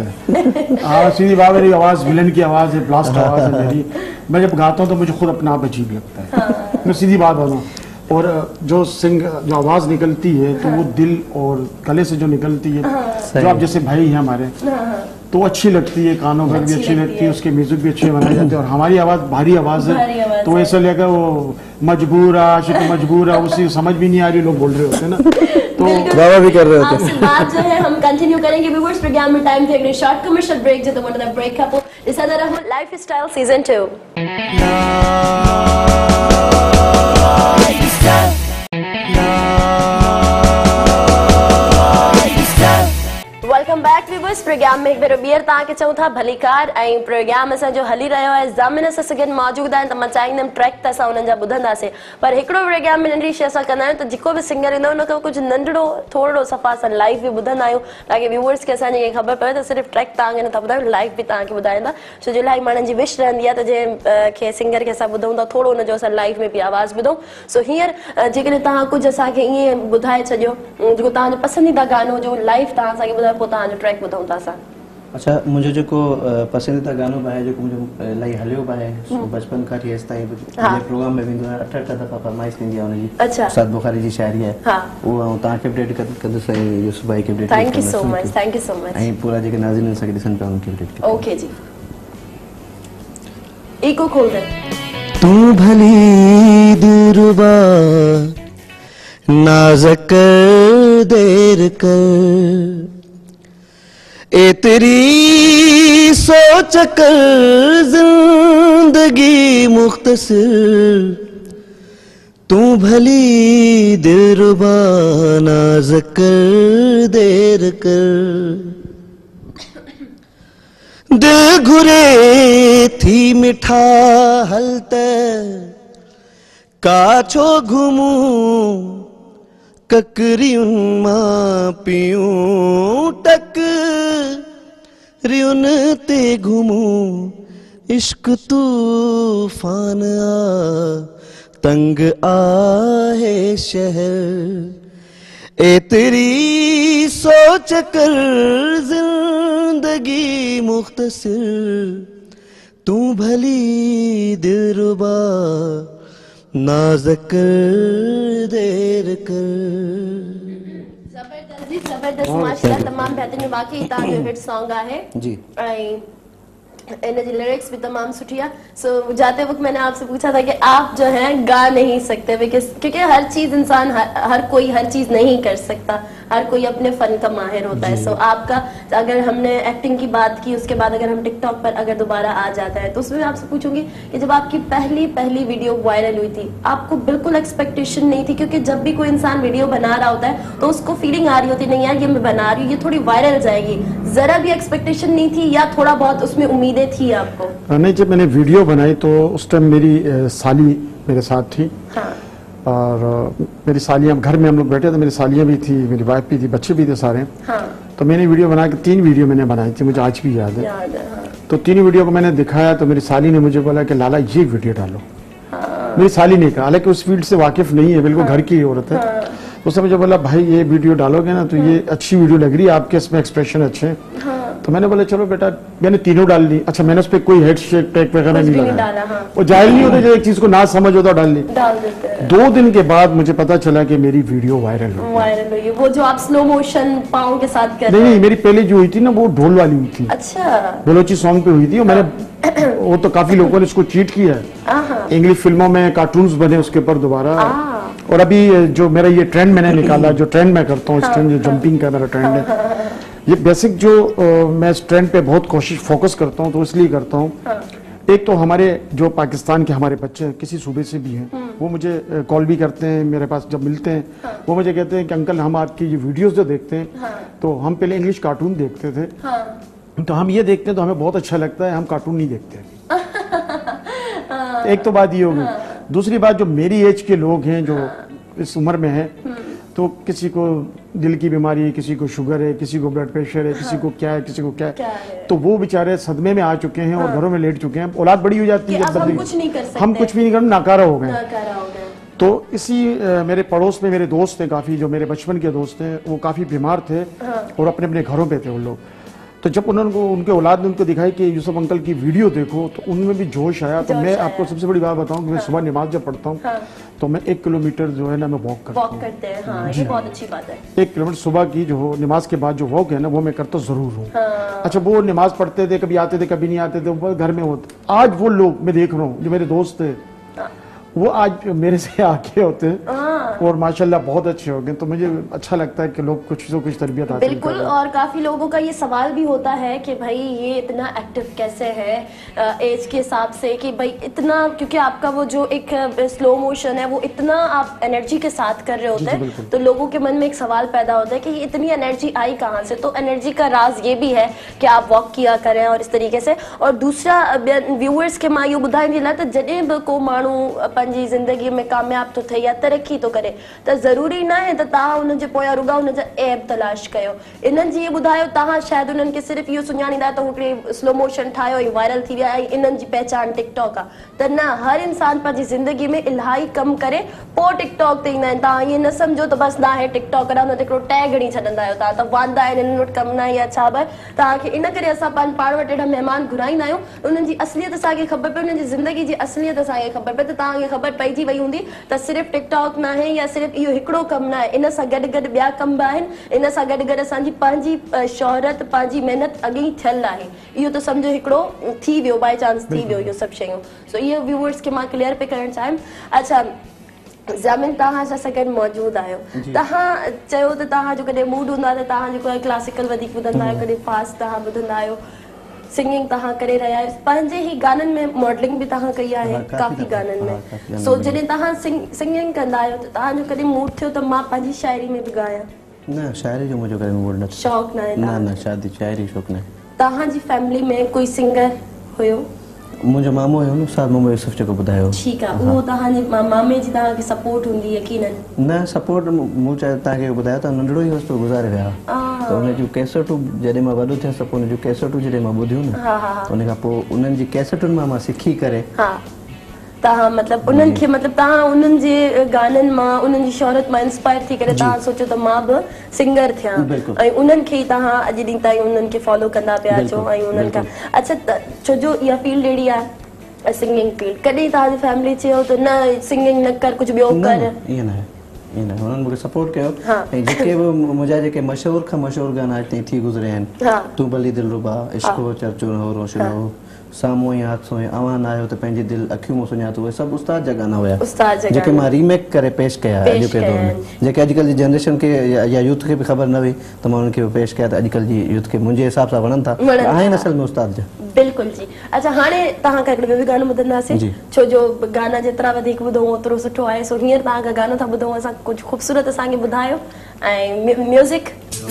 है। सीधी बात, मेरी आवाज विलन की आवाज है, ब्लास्ट आवाज है मेरी। मैं जब गाता हूँ तो मुझे खुद अपना आप अजीब लगता है। मैं सीधी बात बताऊँ, और जो आवाज निकलती है तो वो दिल और गले से जो निकलती है, जो आप जैसे भाई हैं हमारे, तो अच्छी लगती है, कानों पर भी अच्छी लगती है, उसके म्यूजिक भी अच्छे बनाए जाते हैं। और हमारी आवाज भारी आवाज है, तो ऐसा लगा वो मजबूर आशिक मजबूर है, उसी समझ भी नहीं आ रही, लोग बोल रहे होते हैं ना, तो बाबा भी कर रहे होते हैं। बात जो है हम कंटिन्यू करेंगे व्यूअर्स, प्रोग्राम में टाइम थे शॉर्ट कमर्शियल ब्रेक जो तो मतलब ब्रेक का इस तरह lifestyle season 2। Welcome back viewers, program में एक बार ॿीहर तव्हांखे चऊं था भलीकार ऐं प्रोग्राम असांजो हली रहियो आहे। ज़ामिन सां गॾु मौजूद आहिनि, त मां चाहींदमि ट्रैक त असां उन्हनि जा ॿुधंदासीं, पर हिकिड़ो प्रोग्राम में नंढी शइ असां कंदा आहियूं, त जेको बि सिंगर ईंदो उन खां कुझु नंढड़ो थोरो सफ़ा असां लाइव बि ॿुधंदा आहियूं, ताकी व्यूअर्स खे असांजी ख़बर पवे त सिर्फ़ु ट्रैक तव्हांखे नथा ॿुधायूं, लाइव बि तव्हांखे ॿुधाईंदा। छो जो इलाही माण्हुनि जी विश रहंदी आहे त जंहिं सिंगर खे असां ॿुधूं था थोरो हुनजो असां लाइव में बि आवाज़ ॿुधूं। सो हींअर जेकॾहिं तव्हां कुझु असांखे ईअं ॿुधाए छॾियो जेको तव्हांजो पसंदीदा गानो जो लाइव तव्हां असांखे ॿुधायो, पोइ तव्हांजो ट्रैक ॿुधूं था असां। अच्छा, मुंहिंजो जेको पसंदीदा गानो बि आहे, जेको मुंहिंजो इलाही हलियो बि आहे, बचपन खां वठी हेसि ताईं प्रोग्राम में वेंदो आहे, 8 दफ़ा फरमाइश थींदी आहे हुनजी, उस्ताद बुखारी जी शाइरी आहे, उहा तव्हांखे बि डेडिकेट कंदुसि ऐं यूसुफ भाई खे बि dedicate thank you so much, thank you so much. ऐं पूरा जेके नाज़रीन असांखे ॾिसनि पिया उनखे बि डेडिकेट। ओके जी, इको खोल दे। तू भली दिलरुबा नाज़ कर देर कर, ए तेरी सोच कर जिंदगी मुख्तसर, तू भली दिलरुबा नाज़ कर देर कर, दिल घुरे थी मिठा हलते काछो घुमू ककरियुन मां पियूं टक रियुन ते घुमू, इश्क तूफान आ तंग आहे शहर, ए तेरी सोच कर जिंदगी मुख्तसर, तू भली दिलरुबा नाज़ कर देर कर। जबरदस्त जी, जबरदस्त, माशाल्लाह, तमाम बेहतरीन, वाकई तव्हां जो हिट सॉन्ग आहे जी। ऐं इन जी लिरिक्स भी तमाम सुठी है। सो जाते वक्त मैंने आपसे पूछा था कि आप जो हैं गा नहीं सकते, क्योंकि हर चीज इंसान हर कोई हर चीज नहीं कर सकता, हर कोई अपने फन का माहिर होता है। सो आपका, अगर हमने एक्टिंग की बात की, उसके बाद अगर हम टिकटॉक पर अगर दोबारा आ जाता है तो उसमें आपसे पूछूंगी कि जब आपकी पहली वीडियो वायरल हुई थी, आपको बिल्कुल एक्सपेक्टेशन नहीं थी? क्योंकि जब भी कोई इंसान वीडियो बना रहा होता है तो उसको फीलिंग आ रही होती, नहीं यार ये मैं बना रही हूँ, ये थोड़ी वायरल जाएगी, जरा भी एक्सपेक्टेशन नहीं थी या थोड़ा बहुत उसमें उम्मीदें थी आपको? नहीं, जब मैंने वीडियो बनाई तो उस टाइम मेरी साली मेरे साथ थी। हाँ। और मेरी सालियाँ, घर में हम लोग बैठे थे, मेरी सालियाँ भी थी, मेरी वाइफ भी थी, बच्चे भी थे सारे। हाँ। तो मैंने वीडियो बना के 3 वीडियो मैंने बनाई थी, मुझे आज भी याद है। हाँ। तो 3 वीडियो को मैंने दिखाया तो मेरी साली ने मुझे बोला कि लाला ये वीडियो डालो। हाँ। मेरी साली ने कहा, हालांकि उस फील्ड से वाकिफ नहीं है, बिल्कुल घर की औरत है। हाँ। उसने मुझे बोला भाई ये वीडियो डालोगे ना तो ये अच्छी वीडियो लग रही है, आपके इसमें एक्सप्रेशन अच्छे हैं। हाँ। तो मैंने बोला चलो बेटा, मैंने तीनों डाल दी। अच्छा, मैंने उस पर कोई हेड शेक टैग वगैरह नहीं डाला। हाँ। वो जाहिल नहीं होता, जो एक चीज को ना समझ होता डाल दी। 2 दिन के बाद मुझे पता चला कि मेरी वीडियो वायरल हुई। वो जो आप स्लो मोशन पाँव के साथ कर नहीं, मेरी पहले जो हुई थी ना वो ढोल वाली हुई थी। अच्छा। बलोची सॉन्ग पे हुई थी। और मैंने वो तो काफी लोगों ने इसको चीट किया है, इंग्लिश फिल्मों में कार्टून्स बने उसके ऊपर दोबारा। और अभी जो मेरा ये ट्रेंड मैंने निकाला, जो ट्रेंड मैं करता हूँ, इस ट्रेंड जो जंपिंग का मेरा ट्रेंड है, ये बेसिक जो मैं इस ट्रेंड पे बहुत कोशिश फोकस करता हूँ, तो इसलिए करता हूँ। एक तो हमारे जो पाकिस्तान के हमारे बच्चे किसी सूबे से भी हैं, वो मुझे कॉल भी करते हैं, मेरे पास जब मिलते हैं वो मुझे कहते हैं कि अंकल हम आपकी ये वीडियोस जो देखते हैं, तो हम पहले इंग्लिश कार्टून देखते थे, तो हम ये देखते हैं तो हमें बहुत अच्छा लगता है, हम कार्टून नहीं देखते। एक तो बात ये होगी। दूसरी बात, जो मेरी एज के लोग हैं जो इस उम्र में हैं, तो किसी को दिल की बीमारी है, किसी को शुगर है, किसी को ब्लड प्रेशर है, किसी को क्या है, किसी को क्या है, तो वो बेचारे सदमे में आ चुके हैं और घरों में लेट चुके हैं। औलाद बड़ी हो जाती है, हम कुछ नहीं कर सकते, हम कुछ भी नहीं कर, नाकारा हो गए। तो इसी मेरे पड़ोस में मेरे दोस्त थे काफी, जो मेरे बचपन के दोस्त थे, वो काफी बीमार थे और अपने अपने घरों पे थे वो लोग। तो जब उन्होंने उनके औलाद ने उनको दिखाई कि यूसुफ अंकल की वीडियो देखो, तो उनमें भी जोश आया। तो मैं आपको सबसे बड़ी बात बताऊं कि मैं सुबह नमाज जब पढ़ता हूँ तो मैं 1 किलोमीटर जो है ना मैं वॉक करते हैं। हाँ, ये बहुत अच्छी बात है। 1 किलोमीटर सुबह की जो नमाज के बाद जो वॉक है ना, वो मैं करता जरूर हूँ। अच्छा, वो नमाज पढ़ते थे, कभी आते थे कभी नहीं आते थे, वो घर में होते। आज वो लोग मैं देख रहा हूँ, जो मेरे दोस्त थे, वो आज मेरे से आगे होते हैं और माशाल्लाह बहुत अच्छे हो गए। तो मुझे अच्छा लगता है कि लोग कुछ तो कुछ तरबियत हासिल बिल्कुल। और काफी लोगों का ये सवाल भी होता है कि भाई ये इतना एक्टिव कैसे है एज के हिसाब से, कि भाई इतना, क्योंकि आपका वो जो एक स्लो मोशन है वो इतना आप एनर्जी के साथ कर रहे होते हैं, तो लोगों के मन में एक सवाल पैदा होता है कि ये इतनी एनर्जी आई कहाँ से। तो एनर्जी का राज ये भी है कि आप वॉक किया करें और इस तरीके से। और दूसरा, व्यूअर्स के मां इहो ॿुधाईंदी लाइ त जॾहिं बि को माण्हू जी जिंदगी में कामयाब तो थे या तरक्की तो करे, तो जरूरी ना है त तव्हां उन जे पोयां रुॻा उन जा ऐब तलाश कयो। इन्हनि जी ॿुधायो, तव्हां शायदि उन्हनि खे सिर्फ़ु इहो सुञाणींदा त हिकिड़ी स्लो मोशन ठाहियो ऐं वायरल थी विया ऐं इन्हनि जी पहचान टिकटॉक आहे, त न, हर इंसान पंहिंजी ज़िंदगी में इलाही कमु करे पोइ टिकटॉक ते ईंदा आहिनि। तव्हां ईअं न सम्झो त बसि ना आहे टिकटॉक रहंदो त हिकिड़ो टैग हणी छॾंदा आहियो तव्हां, त वांदा आहिनि हिन वटि कमु न आहे या छा बि। तव्हांखे इन करे असां पाण वटि अहिड़ा महिमान घुराईंदा आहियूं, उन्हनि जी असलियत असांखे ख़बर पए, उन्हनि जी ज़िंदगी जी असलियत असांखे ख़बर पए, त तव्हांखे ख़बर पइजी वई हूंदी त सिर्फ़ु टिकटॉक न आहे या सिर्फ़ु इहो हिकिड़ो कमु न आहे, इन सां गॾु गॾु ॿिया कम बि आहिनि, इन सां गॾु गॾु असांजी पंहिंजी शोहरत, पंहिंजी महिनत अॻे थियल आहे। इहो त सम्झो हिकिड़ो थी वियो, बाय चांस थी वियो इहो सभु शयूं। सो इहो व्यूअर्स खे मां क्लियर पे करणु चाहियमि। अच्छा ज़मीन, तव्हां असां गॾु मौजूदु आहियो, तव्हां चयो त तव्हांजो कॾहिं मूड हूंदो आहे त तव्हां जेको आहे क्लासिकल वधीक ॿुधंदा आहियो, कॾहिं फास्ट तव्हां ॿुधंदा आहियो, सिंगिंग तव्हां करे रहिया आहियो, पंहिंजे ई गाननि में मॉडलिंग बि तव्हां कई आहे काफ़ी गाननि में। सो जॾहिं तव्हां सिंगिंग कंदा आहियो त तव्हांजो कॾहिं मूड थियो त मां पंहिंजी शाइरी में बि ॻायां? न, शायरी जो मुझे कभी मूड न, शौक़ न आहे? न, शादी शायरी शौक़ न। तव्हांजी फैमिली में कोई सिंगर हुयो? मुंहिंजो मामो हुयो न, उस्ताद मोहम्मद यूसुफ जेको ॿुधायो। ठीकु आहे, उहो तव्हांजे मामे जी तव्हांखे सपोर्ट हूंदी यकीनन? न, सपोर्ट मूं तव्हांखे ॿुधायो त नंढड़ो ई होसि गुज़ारे विया, त हुन जूं कैसेटूं जॾहिं मां वॾो थियसि त पोइ हुन जूं कैसेटूं जॾहिं मां ॿुधियूं न, उन खां पोइ उन्हनि जी कैसेटुनि मां सिखी करे त तव्हां मतलब उन्हनि खे मतलब तव्हां उन्हनि जे गाननि मां उन्हनि जी शोहरत मां इंस्पायर थी करे तव्हां सोचो त मां बि सिंगर थियां ऐं उन्हनि खे तव्हां अॼु ॾींहं ताईं उन्हनि खे फॉलो कंदा पिया अचो ऐं उन्हनि खां अच्छा छो जो इहा फील्ड अहिड़ी आहे सिंगिंग फील्ड कॾहिं तव्हांजी फैमिली चयो त न सिंगिंग न कर कुझु ॿियो कर उन्हनि मूंखे सपोर्ट कयो ऐं जेके बि मुंहिंजा जेके मशहूर खां मशहूर गाना अॼु ताईं थी गुज़रिया आहिनि तूं भली दिलरुबा इश्क हो चर्चो न हो रोशनो हो साम्हूं ई हादसो ऐं अवां न आयो त पंहिंजी दिलि अखियूं मूं सुञातो उहे सभु उस्ताद जा गाना हुया जेके मां रीमेक करे पेश कया अॼु के दौर में जेके अॼुकल्ह जी जनरेशन खे या यूथ खे बि ख़बर न हुई त मां उन्हनि खे पेश कया त अॼुकल्ह जी यूथ खे मुंहिंजे हिसाब सां वणनि था आहिनि असल में उस्ताद जा बिल्कुलु जी अच्छा हाणे तव्हां खां हिकिड़ो ॿियो बि गानो ॿुधंदासीं छो जो गाना जेतिरा वधीक ॿुधो ओतिरो सुठो आहे सो हींअर तव्हां खां गानो था ॿुधूं असां कुझु ख़ूबसूरत असांखे ॿुधायो ऐं म्यूज़िक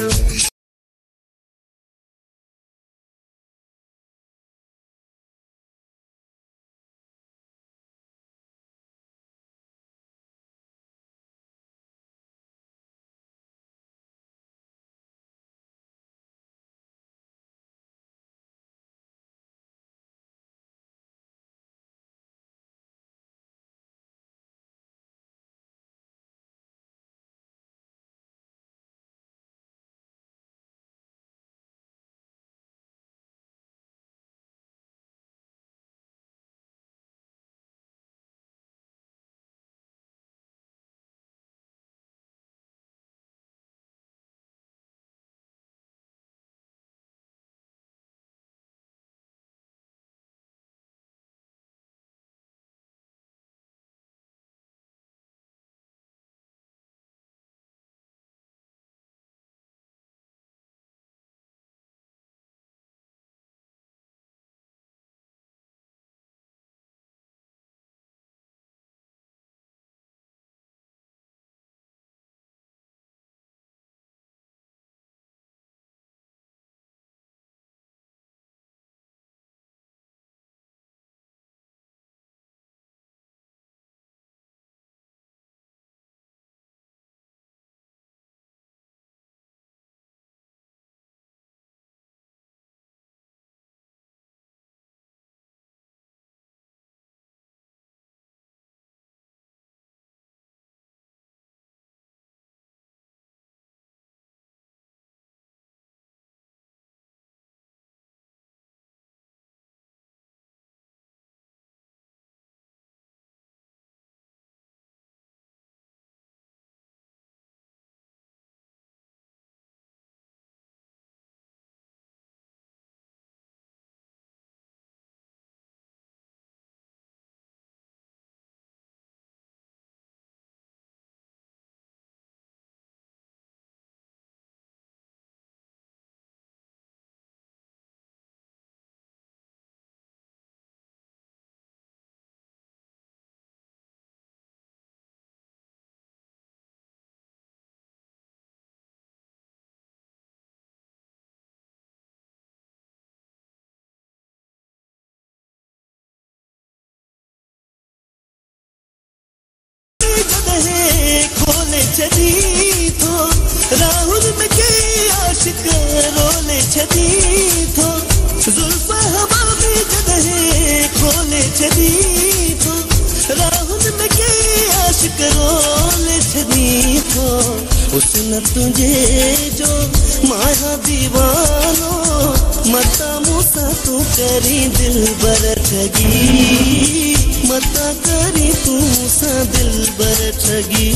खोले छदी थो राहुल में के आशिक रोले छदी थो जुल्फ हवा में जदहे खोले छदी थो राहुल में के आशिक रोले छदी थो उसने तुझे जो माया दीवानो मता मूसा तू करी दिल बर ठगी मता करी तू सा दिल बर ठगी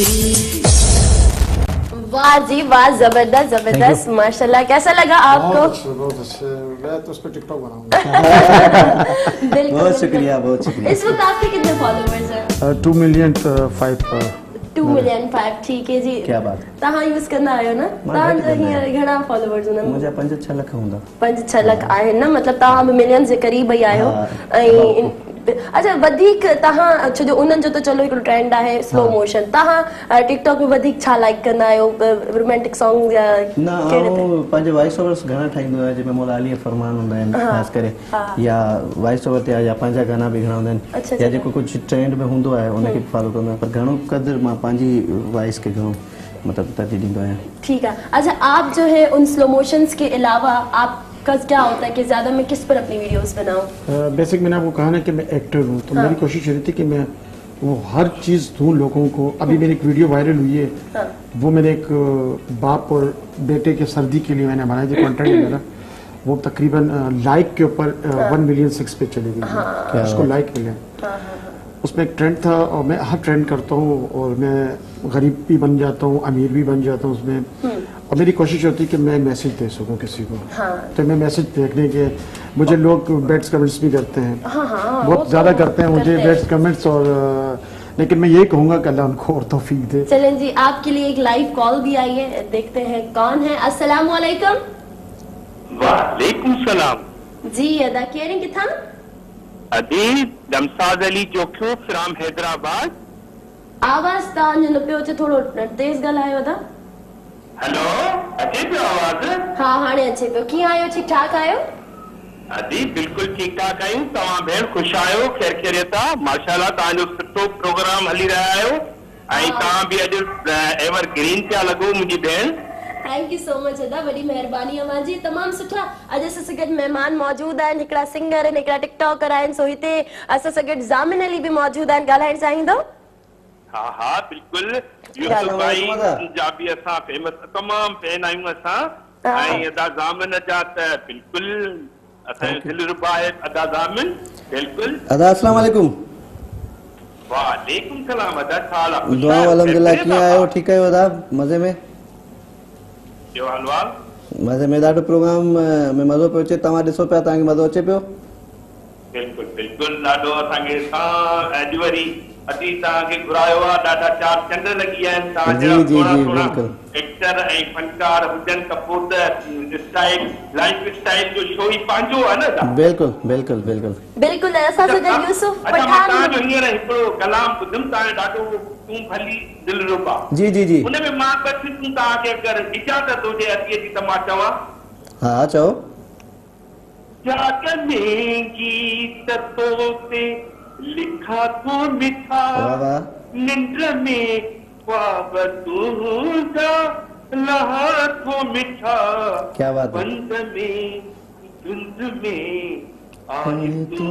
वाह जी वाह जबरदस्त जबरदस्त माशाल्लाह कैसा लगा आपको बहुत अच्छे मैं तो उस पर टिकटॉक बनाऊंगा बहुत शुक्रिया इस वक्त आपके कितने फॉलोअर्स हैं 2 मिलियन 5 2 मिलियन 5 ठीक है जी क्या बात तहां यूज कंदा आयो ना तहां हींअर घणा फॉलोअर्स हुननि मुंहिंजा 5-6 लख हूंदा 5-6 लख आहिनि न मतलब तहां मिलियन जे करीब ई आहियो ऐं अच्छा वधिक तहां छो जो उन्हनि जो तो चलो हिकिड़ो ट्रेंड आहे स्लो मोशन तहां टिकटॉक में वधिक छा लाइक कंदा आहियो रोमांटिक सॉन्ग या न पंहिंजे वॉइस ओवर्स घणा ठाहींदो आहे जंहिंमें मौला अली फरमान हूंदा आहिनि ख़ासि करे या वॉइस ओवर ते या पंहिंजा गाना बि घणा हूंदा आहिनि या जेको कुझु ट्रेंड में हूंदो आहे उनखे फॉलो कंदो आहियां पर घणो क़दुरु मां पंहिंजी वॉइस खे घणो मतलब तरजीह ॾींदो आहियां ठीक है अच्छा आप जो है उन स्लो मोशंस के अलावा आप क्या होता है कि ज्यादा मैं किस पर अपनी वीडियोस बनाऊं? बेसिक मैंने आपको कहा ना कि मैं एक्टर हूँ, तो मेरी कोशिश ये थी कि मैं वो हर चीज दूं लोगों को। अभी मेरी एक वीडियो वायरल हुई है, वो मैंने एक बाप और बेटे के सर्दी के लिए मैंने बनाई थी कंटेंट वगैरह। वो तकरीबन लाइक के ऊपर 1,000,006 पे चली गई, उसको लाइक मिले। उसमें एक ट्रेंड था, और मैं हर ट्रेंड करता हूँ, और मैं गरीब भी बन जाता हूँ, अमीर भी बन जाता हूँ उसमें। और मेरी कोशिश होती है कि मैं मैसेज दे सकूँ किसी को। तो मैं मैसेज देखने के, मुझे लोग बैड्स कमेंट्स भी करते हैं, बहुत ज्यादा करते हैं मुझे बैड्स कमेंट्स, और लेकिन मैं यही कहूंगा कि अल्लाह उनको और तौफीक दे। चलें जी, आपके लिए एक लाइव कॉल भी आई है, देखते हैं कौन है। अस्सलाम वालेकुम। वालेकुम सलाम जी अदा केरिंग किथां? अदी दमसाज अली जोखियो फ्रॉम हैदराबाद। आवाज तव्हांजो न पियो अचे, थोरो तेज ॻाल्हायो अदा। हेलो, अचे पियो आवाज़? हा हाणे अचे पियो। कीअं आहियो? ठीक ठाक आहियो? अदी बिल्कुल ठीक ठाक आहियूं। तव्हां भेण ख़ुश आहियो? ख़ैर ख़ैरियत आहे? माशाल्लाह तव्हांजो सुठो प्रोग्राम हली रहिया आहियो, ऐं तव्हां बि अॼु एवर ग्रीन पिया लॻो मुंहिंजी भेण। थैंक यू सो मच अदा, वॾी महिरबानी अवां जी। तमामु सुठा अॼु असां सां गॾु महिमान मौजूद आहिनि, हिकिड़ा सिंगर आहिनि, हिकिड़ा टिकटॉकर आहिनि। सो हिते असां सां गॾु ज़ामिन अली बि मौजूद आहिनि। ॻाल्हाइण चाहींदो? हा हा बिल्कुल, यूसुफ भाई पंजाबी असां फेमस तमाम फैन आहियूं असां, ऐं अदा ज़ामिन जा त बिल्कुल असांजो दिल रुबा आहे अदा ज़ामिन। बिल्कुल अदा अस्सलाम वालेकुम। वालेकुम सलाम अदा, छा हाल आहे? दुआ अल्हम्दुलिल्लाह, कीअं आहियो? ठीक आहियो अदा? मज़े में? जो हलवाल मज़े में, ॾाढो प्रोग्राम में मज़ो पियो अचे। तव्हां ॾिसो पिया, तव्हांखे मज़ो अचे पियो? बिल्कुल बिल्कुल, ॾाढो असांखे अॼु वरी अची तव्हांखे घुरायो आहे, ॾाढा चार चंड लॻी आहिनि। तव्हां जहिड़ा थोरा थोरा एक्टर ऐं फनकार हुजनि त पोइ त स्टाइल लाइफ स्टाइल जो शो ई पंहिंजो आहे न। बिल्कुल बिल्कुल बिल्कुल बिल्कुल असां सां गॾु यूसुफ पठान। तव्हांजो हींअर हिकिड़ो कलाम ॿुधुमि, तव्हांजो ॾाढो तूं भली दिल रुबा। जी जी जी, हुन में मां कुझु तव्हांखे अगरि इजाज़त हुजे अची अची त मां चवां? हा चओ। जाग में गीत तोते लिखा तो मिठा, निंद्र में ख्वाब तुझा लहा तो मिठा, क्या बात है। बंद में धुंध में आई तू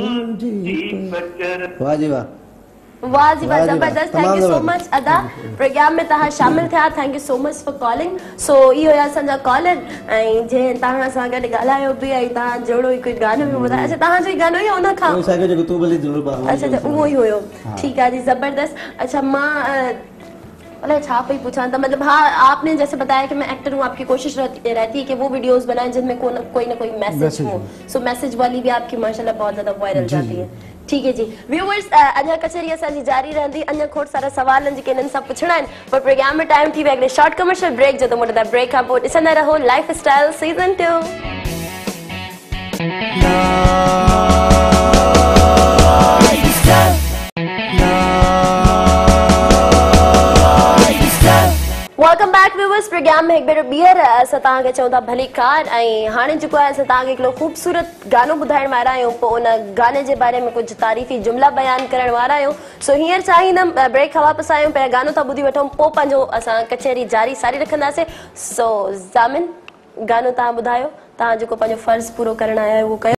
दीपकर। वाह जी वाह, वाह जी वाह, जबरदस्त। थैंक यू सो मच अदा, प्रोग्राम में तव्हां शामिल थिया। Thank you so much for calling. So इहो आहे असांजा कॉलर, ऐं जंहिं तव्हां सां गॾु ॻाल्हायो बि, ऐं तव्हां जहिड़ो ई कोई गानो बि ॿुधायो। अच्छा तव्हांजो ई गानो ई उन खां? अच्छा उहो ई हुयो। ठीकु आहे जी, ज़बरदस्त। अच्छा मां अरे छा पई पूछा था, मतलब हाँ आपने जैसे बताया कि मैं एक्टर हूँ, आपकी कोशिश रहती है कि वो वीडियोस बनाएं जिनमें कोई ना कोई मैसेज हो। सो मैसेज वाली भी आपकी माशाल्लाह बहुत ज्यादा वायरल जाती है। ठीक है जी व्यूअर्स, अञा कचहरी असांजी जारी रहंदी, अञा खोड़ सारा सवाल आहिनि जेके इन्हनि सां पुछणा आहिनि, पर प्रोग्राम में टाइम थी वियो हिकिड़े शॉर्ट कमर्शियल ब्रेक जो। त मुंहिंजा ब्रेक खां पोइ ॾिसंदा रहो life style season 2। Welcome back viewers, program में एक भेरो ॿीहर असां तव्हांखे चऊं था भली कार। ऐं हाणे जेको आहे असां तव्हांखे हिकिड़ो ख़ूबसूरत गानो ॿुधाइण वारा आहियूं, पोइ उन गाने जे बारे में कुझु तारीफ़ी जुमला बयान करण वारा आहियूं। सो हींअर चाहींदमि ब्रेक खां वापसि आहियूं, पहिरियों गानो था ॿुधी वठूं, पोइ पंहिंजो असां कचहरी जारी सारी रखंदासीं। सो ज़ामिन गानो तव्हां ॿुधायो, तव्हां जेको पंहिंजो फ़र्ज़ु पूरो करण आया आहियो उहो कयो।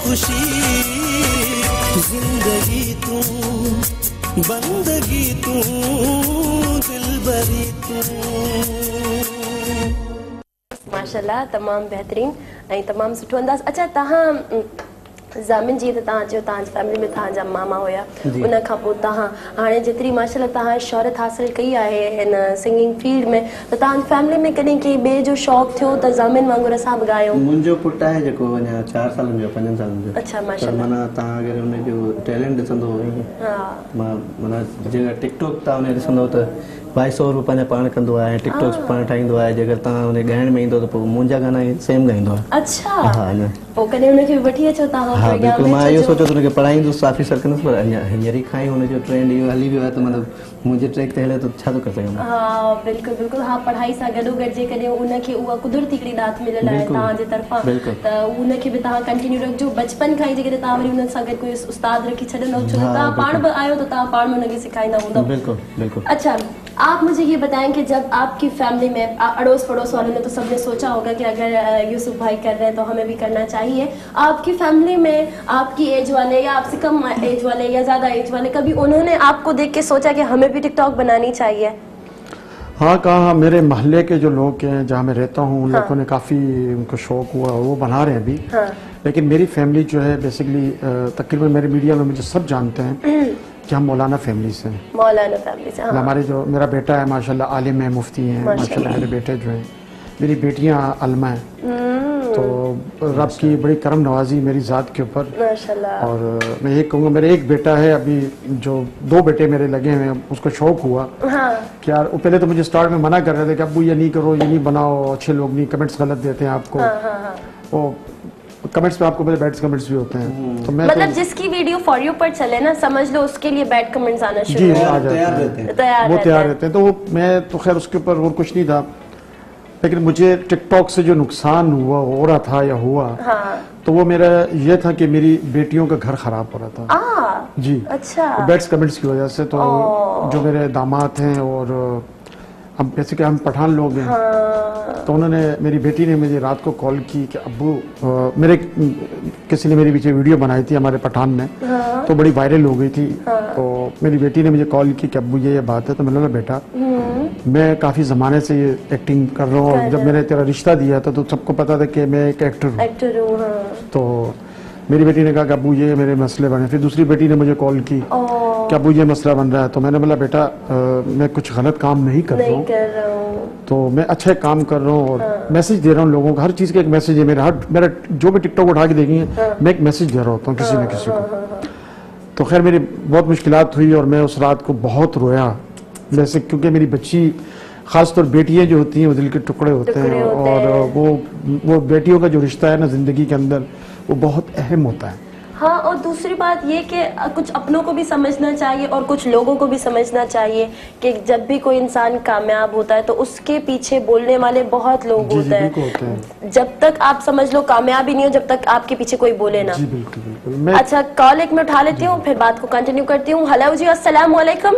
खुशी जिंदगी तू बंदगी तू दिलबरी तू। माशाल्लाह तमाम बेहतरीन ऐं तमाम सुठो अंदाज़। अच्छा तहां ज़ामिन जी त तहां जो तहांजी फैमिली में तहांजा मामा हुया उन खां पोइ तहां हाणे जेतिरी माशाल्लाह तहां शोहरत हासिल कई आहे हिन सिंगिंग फील्ड में त तहांजी फैमिली में कॾहिं कंहिं ॿिए जो शौक़ थियो त ज़ामिन वांगुरु असां बि ॻायूं? मुंहिंजो पुटु आहे जेको अञा 4 सालनि जो 5 सालनि जो। अच्छा माशाल्लाह। माना तव्हां अगरि हुनजो टैलेंट ॾिसंदो मां माना जेका टिकटॉक तव्हां हुन ॾिसंदो त वॉइस ओवर पंहिंजा पाण कंदो आहे ऐं टिकटॉक्स पाण ठाहींदो आहे। जेकर तव्हां हुन ॻाइण में ईंदो त पोइ मुंहिंजा गाना सेम ॻाईंदो आहे। अच्छा हा पोइ कॾहिं हुनखे वठी अचो तव्हां? हा बिल्कुलु मां इहो सोचियो त हुनखे पढ़ाईंदुसि ऑफिसर कंदुसि पर अञा हींअर ई खां ई हुनजो ट्रेंड इहो हली वियो आहे त मतिलबु मुंहिंजे ट्रैक ते हले त छा थो करे सघां। हा बिल्कुलु बिल्कुलु। हा पढ़ाई सां गॾोगॾु जेकॾहिं उनखे उहा कुदरती हिकिड़ी ॾात मिलियल आहे तव्हांजे तरफ़ां त उनखे बि तव्हां कंटिन्यू रखिजो। बचपन खां ई जेकॾहिं तव्हां वरी हुन सां गॾु कोई उस्ताद रखी छॾंदव छो त तव्हां पाण बि आयो त तव्हां पाण में हुनखे सेखारींदा हूंदव। बिल्कुलु बिल्कुलु। अच्छा आप मुझे ये बताएं कि जब आपकी फैमिली में अड़ोस पड़ोस वालों ने तो सबने सोचा होगा कि अगर यूसुफ भाई कर रहे हैं तो हमें भी करना चाहिए, आपकी फैमिली में आपकी एज वाले या आपसे कम एज वाले या ज़्यादा एज वाले कभी उन्होंने आपको देख के सोचा कि हमें भी टिकटॉक बनानी चाहिए? हाँ कहा मेरे मोहल्ले के जो लोग हैं जहाँ मैं रहता हूँ उन लोगों ने काफ़ी उनको शौक हुआ वो बना रहे हैं अभी। लेकिन मेरी फैमिली जो है बेसिकली तकरीबन मेरे मीडिया में मुझे सब जानते हैं कि हम मौलाना फैमिली से हैं। मौलाना फैमिली से। हमारे जो मेरा बेटा है माशाल्लाह आलिम है, मुफ्ती हैं माशाल्लाह। मेरे बेटे जो हैं, मेरी बेटियां अलमा हैं। तो रब की बड़ी करम नवाजी मेरी ज़ात के ऊपर माशाल्लाह। और मैं ये कहूँगा मेरे एक बेटा है अभी जो 2 बेटे मेरे लगे हुए हैं, उसको शौक हुआ कि यार वो पहले तो मुझे स्टार्ट में मना कर रहे थे कि अब्बू ये नहीं करो, ये नहीं बनाओ, अच्छे लोग नहीं, कमेंट्स गलत देते हैं आपको। वो कमेंट्स पे आपको मेरे बैड कमेंट्स भी होते हैं। तो मैं मतलब जिसकी वीडियो फॉर यू पर चले ना समझ लो उसके लिए बैड कमेंट्स आना शुरू जी आ जाते हैं, वो तैयार रहते हैं। तो वो मैं तो खैर उसके ऊपर और कुछ नहीं था, लेकिन मुझे टिकटॉक से जो नुकसान हुआ हो रहा था या हुआ तो वो मेरा ये था कि मेरी बेटियों का घर खराब हो रहा था जी। अच्छा बैड कमेंट्स की वजह से। तो जो मेरे दामाद हैं और हम बेसिकली हम पठान लोग हैं तो उन्होंने मेरी बेटी ने मुझे रात को कॉल की कि अब्बू मेरे किसी ने मेरी पीछे वीडियो बनाई थी हमारे पठान में तो बड़ी वायरल हो गई थी। तो मेरी बेटी ने मुझे कॉल की कि अब्बू ये बात है। तो मैंने बोला बेटा मैं काफी जमाने से ये एक्टिंग कर रहा हूँ, जब मैंने तेरा रिश्ता दिया था तो सबको पता था कि मैं एक एक्टर हूँ। तो मेरी बेटी ने कहा कि अब्बू ये मेरे मसले बने। फिर दूसरी बेटी ने मुझे कॉल की कि अब्बू ये मसला बन रहा है। तो मैंने बोला बेटा मैं कुछ गलत काम नहीं कर रहा हूँ, तो मैं अच्छा काम कर रहा हूँ और मैसेज दे रहा हूँ लोगों को। हर चीज़ का एक मैसेज है मेरा जो भी टिकटॉक उठा के देखेंगे मैं एक मैसेज दे रहा होता हूँ किसी न किसी को। तो खैर मेरी बहुत मुश्किलात हुई और मैं उस रात को बहुत रोया जैसे, क्योंकि मेरी बच्ची खासतौर बेटियां जो होती हैं वो दिल के टुकड़े होते हैं और वो बेटियों का जो रिश्ता है ना जिंदगी के अंदर वो बहुत अहम होता है। हाँ और दूसरी बात ये कि कुछ अपनों को भी समझना चाहिए और कुछ लोगों को भी समझना चाहिए कि जब भी कोई इंसान कामयाब होता है तो उसके पीछे बोलने वाले बहुत लोग होते हैं। जब तक आप समझ लो कामयाबी नहीं हो जब तक आपके पीछे कोई बोले ना। जी बिल्कुल बिल्कुल। अच्छा कॉल एक मैं उठा लेती हूँ फिर बात को कंटिन्यू करती हूँ। हेलो जी अस्सलाम वालेकुम।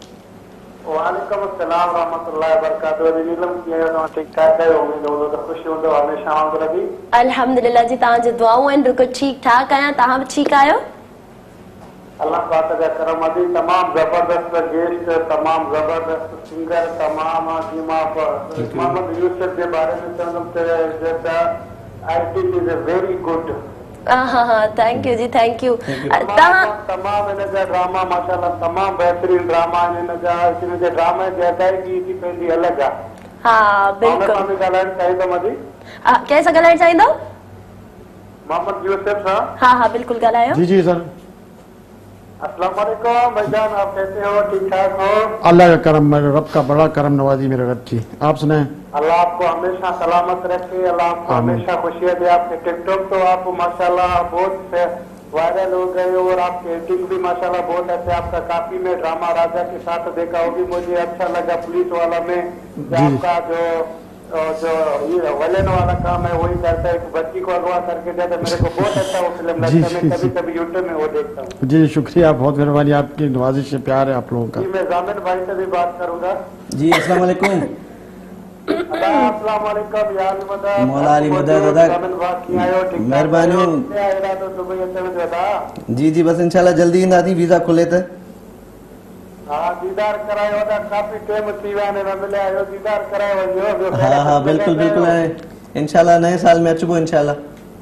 वालेकुम अस्सलाम रहमतुल्लाहि व बरकातहू। नीलम कीअं ठीक ठाक आहियो? उम्मीद तो खुश हूंदो हमेशा वांगुरु बि। अल्हम्दुलिल्लाह जी तव्हांजी दुआऊं आहिनि, बिल्कुलु ठीक ठाक आहियां। तव्हां बि ठीक आहियो? अल्लाह पाक जा करम अदी तमाम जबरदस्त गेस्ट, तमाम जबरदस्त सिंगर, तमाम जीमा मोहम्मद यूसुफ के बारे में चवंदुमि त एक्टिंग इज वेरी गुड। हाँ थैंक यू जी थैंक यू। तमाम इन जा ड्रामा माशाल्लाह तमाम बेहतरीन ड्रामा इन जा ड्रामा जी अदायगी थी पंहिंजी अलॻि आहे। हाँ बिल्कुल। ॻाल्हाइण चाहींदुमि अदी। कैसा ॻाल्हाइण चाहींदो? मोहम्मद यूसुफ सां। हाँ बिल्कुल ॻाल्हायो। जी जी सर। अस्सलाम वालेकुम भाईजान, आप कैसे हो? ठीक ठाक हो? अल्लाह का करम, मेरे रब का बड़ा करम नवाजी मेरे रब की। आप सुनाएं? अल्लाह आपको हमेशा सलामत रखे, अल्लाह आपको हमेशा खुशियाँ दे। आपके टिकटॉक तो आप माशाल्लाह बहुत वायरल हो गए और आपकी एक्टिंग भी माशाल्लाह बहुत अच्छे। आपका काफी में ड्रामा राजा के साथ देखा होगी, मुझे अच्छा लगा। पुलिस वाला में आपका जो ये वलन वाला काम है वही करता है, एक बच्ची को अगवा करके जाता है। मेरे को बहुत अच्छा वो फिल्म लगता है, मैं कभी कभी यूट्यूब में वो देखता हूँ। जी शुक्रिया, बहुत मेहरबानी, आपकी नवाजिश से प्यार है आप लोगों का। जी मैं जामिन भाई से भी बात करूँगा। जी अस्सलाम वालेकुम। अस्सलाम वालेकुम या अली मदद मौला अली मदद दादा मेहरबानी जी जी बस इंशाल्लाह जल्दी ईंदा थी वीजा खुले त हाँ दीदार करायो दा काफी टाइम थी विया ने मिलिया आयो दीदार करायो वञो हाँ हाँ बिल्कुल बिल्कुल है इंशाल्लाह नए साल में अचबो इंशाल्लाह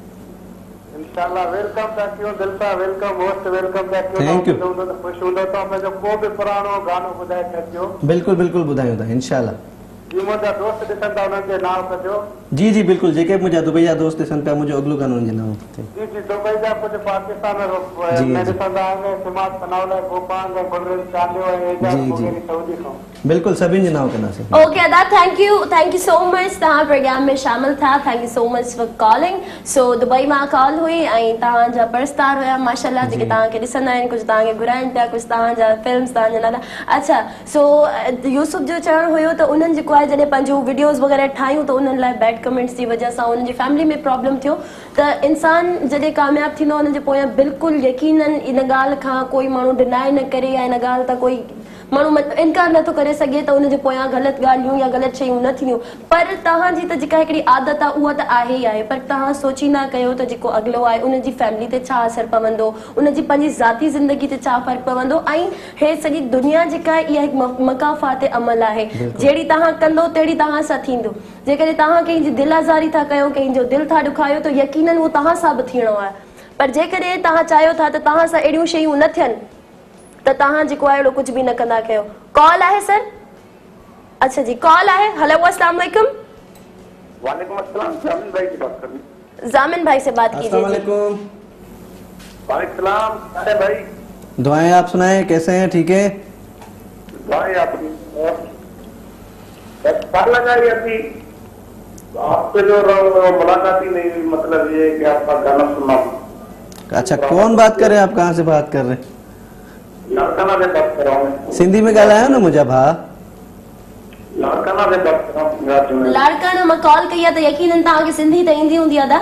वेलकम था क्यों दिल सां वेलकम मोस्ट वेलकम था क्यों थैंक यू खुश हूंदो तो मुझे को भी पुरानो गानो बुधाए कजो बिल्कुल बिल्कुल बुधायूं था इंशाल्लाह जी मुझे दोस्त दिसंदा उनन के नाम कजो जी जी बिल्कुल जेके मुझे दुबई जा दोस्त दिसन पे मुझे अगलो गानो जे नाम जी जी दुबई जा कुछ पाकिस्तान में दिसंदा आगे समाज बनावला गोपाल जा गुलरेज चांदियो है एजा वगैरह सऊदी खां बिल्कुल सभी जे नाम कना से ओके अदा थैंक यू सो मच तहां प्रोग्राम में शामिल था thank you so much for calling so Dubai मां कॉल हुई ऐं तहां जा परस्तार हुआ माशाल्लाह जेके तहां के दिसंदा आहिनि कुछ तहां के घुराइन पिया कुछ तहां जा फिल्म्स तहां जा नाला अच्छा सो यूसुफ जो चवण हुयो त उन्हनि जेको आहे जॾहिं पंहिंजो वीडियोस वग़ैरह ठाहियूं त उन्हनि लाइ बैड कमेंट्स जी वजह सां उन्हनि जी फैमिली में प्रॉब्लम थियो त इंसान जॾहिं कामयाब थींदो उन्हनि जे पोयां बिल्कुलु यकीनन इन ॻाल्हि खां कोई माण्हू डिनाए न करे या इन ॻाल्हि तां कोई माण्हू इनकार नथो करे सघे त उनजे पोयां ग़लति ॻाल्हियूं या ग़लति शयूं न थींदियूं पर तव्हांजी त जेका हिकिड़ी आदत आहे उहा त आहे ई आहे पर तव्हां सोचींदा कयो त जेको अॻिलो आहे उनजी फैमिली ते छा असरु पवंदो उनजी पंहिंजी ज़ाती ज़िंदगी ते छा फ़र्क़ु पवंदो ऐं हे सॼी दुनिया जेका आहे इहा हिकु मकाफ़ात अमल आहे जहिड़ी तव्हां कंदो तहिड़ी तव्हां सां थींदो जेकॾहिं तव्हां कंहिंजी दिलि आज़ारी था कयो कंहिंजो दिलि था ॾुखायो त यकीनन उहो तव्हां सां बि थियणो आहे पर जेकॾहिं तव्हां चाहियो था त तव्हां सां अहिड़ियूं शयूं न थियनि त तव्हां जेको आहे अहिड़ो कुझु बि न कंदा कयो कॉल आहे सर अच्छा जी कॉल आहे हेलो अस्सलाम वालेकुम वालेकुम अस्सलाम जामिन भाई से बात कर रही जामिन भाई से बात कीजिए अस्सलाम वालेकुम वालेकुम सलाम अरे भाई दुआएं आप सुनाएं कैसे हैं ठीक है दुआएं आपकी और पता लगा ये अभी आपसे जो मुलाकात ही नहीं हुई मतलब ये कि आपका गाना सुना अच्छा कौन बात कर रहे हैं आप कहाँ से बात कर रहे हैं लाड़काना से बात कर रहा हूँ सिंधी में ॻाल्हायो न मुंहिंजा भाउ लाड़काना से बात कर रहा हूँ लाड़काना मां कॉल कई आहे त यकीनन तव्हांखे सिंधी त ईंदी हूंदी अदा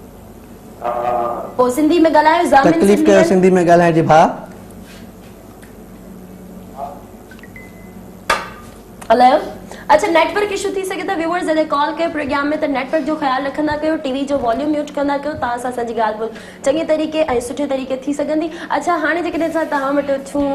पोइ सिंधी में ॻाल्हायो जामिन तकलीफ़ कयो सिंधी में ॻाल्हाइण जी भाउ हेलो अच्छा नेटवर्क इशू थी सके तो व्यूअर्स जॾहिं कॉल कयो प्रोग्राम में त नेटवर्क जो ख्याल रखंदा कयो टीवी जो वॉल्यूम म्यूट कंदा कयो तव्हां सां असांजी ॻाल्हि ॿोल चङे तरीक़े ऐं सुठे तरीक़े थी सघंदी अच्छा हाणे जेकॾहिं असां तव्हां वटि अचूं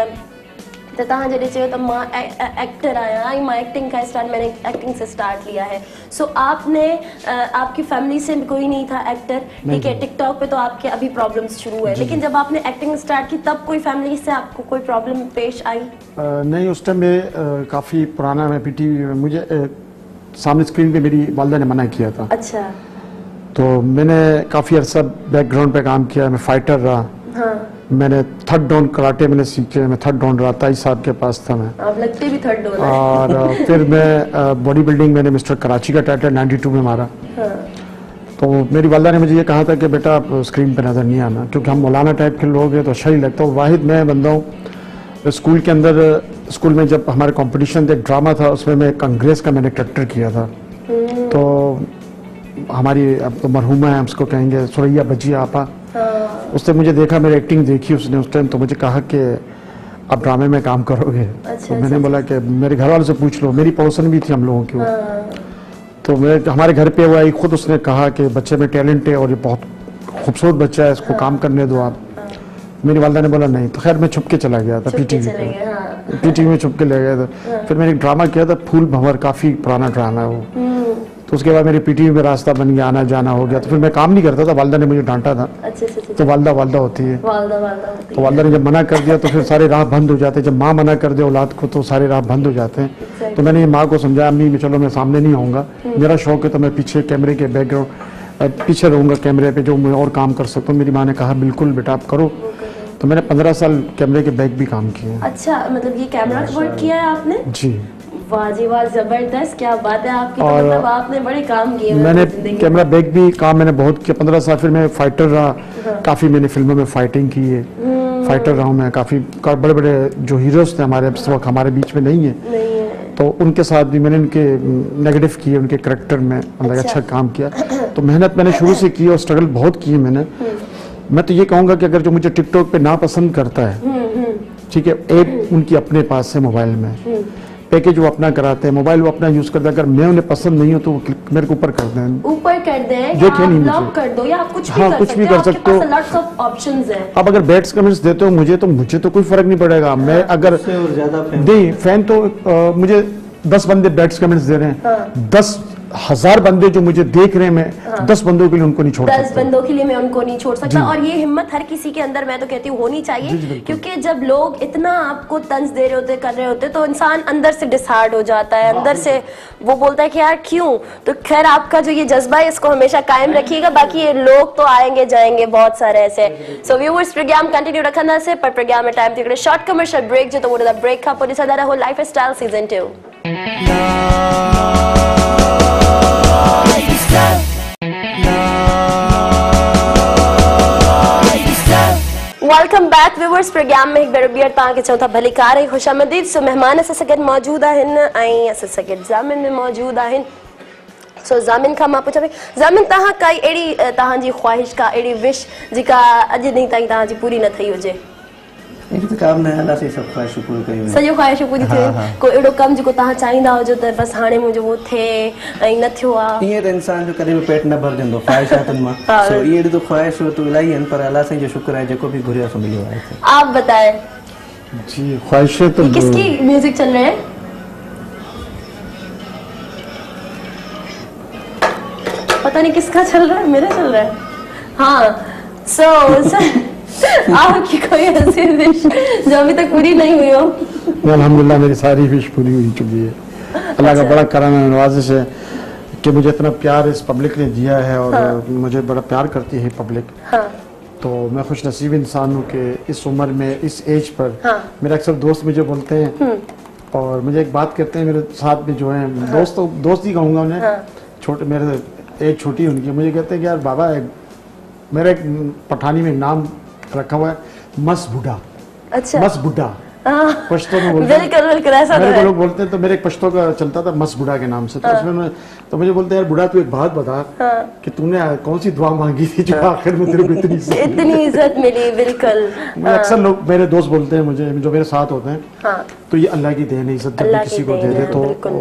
तो तव्हां जॾहिं चयो त मां एक्टर आया मैं एक्टिंग का स्टार्ट मैंने एक्टिंग से स्टार्ट लिया है सो आपने आपकी फैमिली से कोई नहीं था एक्टर ठीक है टिकटॉक पे तो आपके अभी प्रॉब्लम्स शुरू है लेकिन जब आपने एक्टिंग स्टार्ट की तब कोई फैमिली से आपको कोई प्रॉब्लम पेश आई नहीं उस टाइम में काफ़ी पुराना मैं पीटीवी में मुझे सामने स्क्रीन पे मेरी वालदा ने मना किया था अच्छा तो मैंने काफ़ी अर्सा बैकग्राउंड पे काम किया मैं फाइटर रहा हाँ मैंने थर्ड डाउन कराटे मैंने सीखे मैं थर्ड डाउन रहा ताई साहब के पास था मैं आप लगते भी थर्ड डाउन और फिर मैं बॉडी बिल्डिंग मैंने मिस्टर कराची का टाइटल 92 में मारा हाँ। तो मेरी वालदा ने मुझे ये कहा था कि बेटा आप स्क्रीन पे नज़र नहीं आना क्योंकि हम मौलाना टाइप के लोग हैं तो अच्छा ही लगता है वाहिद मैं बंदा हूँ स्कूल के अंदर स्कूल में जब हमारे कंपटीशन थे ड्रामा था उसमें मैं कांग्रेस का मैंने कैरेक्टर किया था तो हमारी अब तो मरहुमा है हम उसको कहेंगे सुरैया बजिया आपा उसने मुझे देखा मेरी एक्टिंग देखी उसने उस टाइम तो मुझे कहा कि आप ड्रामे में काम करोगे तो मैंने बोला कि मेरे घर वालों से पूछ लो मेरी पड़ोसन भी थी हम लोगों की तो मैं हमारे घर पे वो आई खुद उसने कहा कि बच्चे में टैलेंट है और ये बहुत खूबसूरत बच्चा है इसको काम करने दो आप मेरी वालदा ने बोला नहीं तो खैर मैं छुप के चला गया था पीटीवी में छुप के ले गया था फिर मैंने एक ड्रामा किया था फूल भंवर काफ़ी पुराना ड्रामा है वो तो उसके बाद मेरे पीटीवी में रास्ता बन गया आना जाना हो गया तो फिर मैं काम नहीं करता था वालदा ने मुझे डांटा था तो वालदा होती है तो वालदा ने जब मना कर दिया तो फिर सारे राह बंद हो जाते जब माँ मना कर दे औलाद को तो सारे राह बंद हो जाते हैं तो मैंने ये माँ को समझाया अम्मी चलो मैं सामने नहीं आऊँगा मेरा शौक है तो मैं पीछे कैमरे के बैकग्राउंड पीछे रहूँगा कैमरे पे जो मैं और काम कर सकता हूँ मेरी माँ ने कहा बिल्कुल बेटा आप करो तो मैंने 15 साल कैमरे के बैक भी काम किए अच्छा मतलब ये कैमरा वर्क किया है आपने जी वाह जी वाह जबरदस्त क्या बात है आपकी तो मतलब आपने बड़े काम किए मैंने कैमरा बैक भी काम मैंने बहुत किया 15 साल फिर मैं फाइटर रहा काफ़ी मैंने फिल्मों में फाइटिंग की है फाइटर रहा हूँ मैं काफ़ी बड़े बड़े जो हीरोज थे हमारे इस वक्त हमारे बीच में नहीं है तो उनके साथ भी मैंने उनके नेगेटिव किए उनके करेक्टर में मतलब अच्छा काम किया तो मेहनत मैंने शुरू से की और स्ट्रगल बहुत की है मैंने मैं तो ये कहूँगा कि अगर जो मुझे टिकटॉक पे नापसंद करता है ठीक है ऐप उनकी अपने पास है मोबाइल में पैकेज वो अपना कराते हैं, मोबाइल वो अपना यूज करते हैं। अगर मैं उन्हें पसंद नहीं हो तो वो मेरे को ऊपर कर दें, ऊपर कर दें, देखे या नहीं ब्लॉक मुझे। कर दो, या आप कुछ भी हाँ, कर कुछ भी सकते हो, कर आपके सकते हो। पास लॉट्स ऑफ ऑप्शंस हैं। आप अगर बैड्स कमेंट्स देते हो मुझे तो कोई फर्क नहीं पड़ेगा। मैं अगर उससे और ज्यादा नहीं फैन तो मुझे 10 बंदे बैड्स कमेंट्स दे रहे हैं, 10,000 बंदे जो मुझे देख रहे हैं, मैं 10 बंदों के लिए उनको नहीं छोड़ 10 सकता। बंदों के लिए मैं उनको नहीं छोड़ सकता। और ये हिम्मत हर किसी के अंदर मैं तो कहती हूँ होनी चाहिए, क्योंकि जब लोग इतना आपको तंज दे रहे होते, कर रहे होते, तो इंसान अंदर से डिसहार्ड हो जाता है, अंदर से वो बोलता है कि यार क्यों। तो खैर आपका जो ये जज्बा है इसको हमेशा कायम रखिएगा। बाकी ये लोग तो आएंगे जाएंगे बहुत सारे ऐसे। सो व्यूअर्स प्रोग्राम कंटिन्यू रखना से पर प्रोग्राम में टाइम थी शॉर्ट कमर्शियल ब्रेक जो तो वो ब्रेक का पुलिस अदा रहो life style season 2। Welcome back viewers program में एक बार ॿीहर तव्हांखे चऊं था भली कार ऐं ख़ुशामदीद। सो मेहमान असां सां गॾु मौजूदु आहिनि ऐं असां सां गॾु ज़ामिन में मौजूदु आहिनि। सो ज़ामिन खां मां पुछां पई, ज़ामिन तव्हां काई अहिड़ी तव्हांजी ख़्वाहिश का अहिड़ी विश जेका अॼु ॾींहुं ताईं तव्हांजी पूरी न थी हुजे? अहिड़ी त काम न अलाह से सभु ख़्वाहिशूं पूरी कयूं। सॼो ख़्वाहिश पूरी थी वई? कोई अहिड़ो कमु जेको तव्हां चाहींदा हुजो त बसि हाणे मुंहिंजो वो थिए ऐं न थियो आहे? ईअं त इंसान जो कॾहिं बि पेट न भरजंदो ख़्वाहिशातुनि मां। सो इहे अहिड़ी त ख़्वाहिशूं तो इलाही आहिनि, पर अलाह साईं जो शुक्र आहे जेको बि घुरियो सो मिलियो आहे। आप बताएं। जी ख्वाहिशें तो किसकी म्यूजिक चल रहा है? पता नहीं किसका चल रहा है, मेरा चल रहा है। हाँ सो आपकी कोई ऐसी विश जो अभी तक पूरी नहीं हुई हो? अल्हम्दुलिल्लाह मेरी सारी विश पूरी हो चुकी है। अल्लाह का बड़ा करम है, नवाजिश है कि मुझे इतना प्यार इस पब्लिक ने दिया है और मुझे बड़ा प्यार करती है पब्लिक। तो मैं खुश नसीब इंसान हूँ कि इस उम्र में इस एज पर मेरे अक्सर दोस्त मुझे बोलते हैं और मुझे एक बात कहते हैं, मेरे साथ में जो है दोस्त ही कहूँगा उन्हें, छोटे मेरे एज छोटी उनकी, मुझे कहते हैं कि यार बाबा मेरा एक पठानी में नाम रखा हुआ है मस्त बुढ़ा। अच्छा, मस्त बुढ़ा पश्तो में बोलते हैं। बिल्कुल ऐसा मेरे को लोग बोलते हैं, तो मेरे एक पश्तो का चलता था मस्त बुढ़ा के नाम से। तो उसमें तो मुझे बोलते हैं यार बुढ़ा तू एक बात बता कि तूने कौन सी दुआ मांगी थी जो आखिर में तेरे को इतनी इज्जत मिली। बिल्कुल अक्सर लोग मेरे दोस्त बोलते हैं मुझे, जो मेरे साथ होते हैं, तो ये अल्लाह की देन है, इज्जत जब किसी को दे दे तो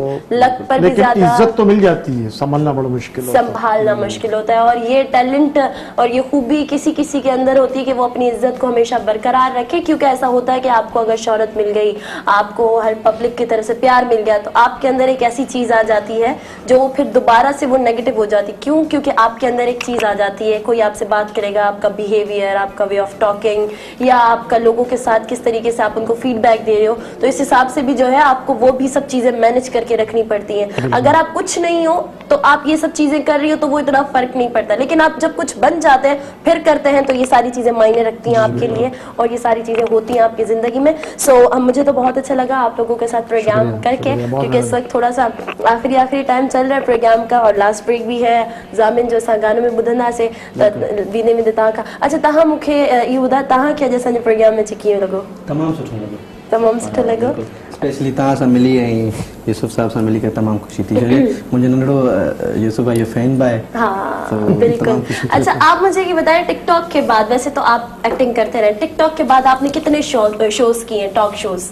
लक पर भी लेकिन इज्जत तो मिल जाती है, संभालना बड़ा मुश्किल होता है। संभालना मुश्किल होता है और ये टैलेंट और ये खूबी किसी किसी के अंदर होती है कि वो अपनी इज्जत को हमेशा बरकरार रखे। क्योंकि ऐसा होता है कि आपको अगर शोहरत मिल गई, आपको हर पब्लिक की तरफ से प्यार मिल गया, तो आपके अंदर एक ऐसी चीज आ जाती है जो फिर दोबारा से वो नेगेटिव हो जाती। क्यों? क्योंकि आपके अंदर एक चीज आ जाती है, कोई आपसे बात करेगा, आपका बिहेवियर, आपका वे ऑफ टॉकिंग, या आपका लोगों के साथ किस तरीके से आप उनको फीडबैक दे रहे हो, तो इस हिसाब से भी जो है आपको वो भी सब चीजें मैनेज करके रखनी पड़ती हैं। अगर आप कुछ नहीं हो तो आप ये सब चीजें कर रही हो तो वो इतना फर्क नहीं पड़ता, लेकिन आप जब कुछ बन जाते हैं फिर करते हैं तो ये सारी चीजें मायने रखती हैं आपके लिए और ये सारी चीजें होती हैं आपकी जिंदगी में। सो मुझे तो बहुत अच्छा लगा आप लोगों के साथ प्रोग्राम करके, क्योंकि इस वक्त थोड़ा सा आखिरी टाइम चल रहा है प्रोग्राम का और लास्ट ब्रेक भी है। ज़ामिन जो असां गानो में ॿुधंदासीं त वीने में तव्हां खां। अच्छा तव्हां मूंखे इहो ॿुधायो तव्हांखे अॼु असांजे प्रोग्राम में कीअं लॻो? तमामु सुठो लॻो। तमामु सुठो लॻो। स्पेशली तव्हां सां मिली ऐं यूसुफ साहब सां मिली करे तमामु ख़ुशी थी। मुंहिंजो नंढड़ो यूसुफ भाई जो फैन बि आहे। हाँ बिल्कुल। अच्छा आप मुझे ये बताएं, टिकटॉक के बाद, वैसे तो आप एक्टिंग करते रहे, टिकटॉक के बाद आपने कितने शोज किए हैं, टॉक शोज?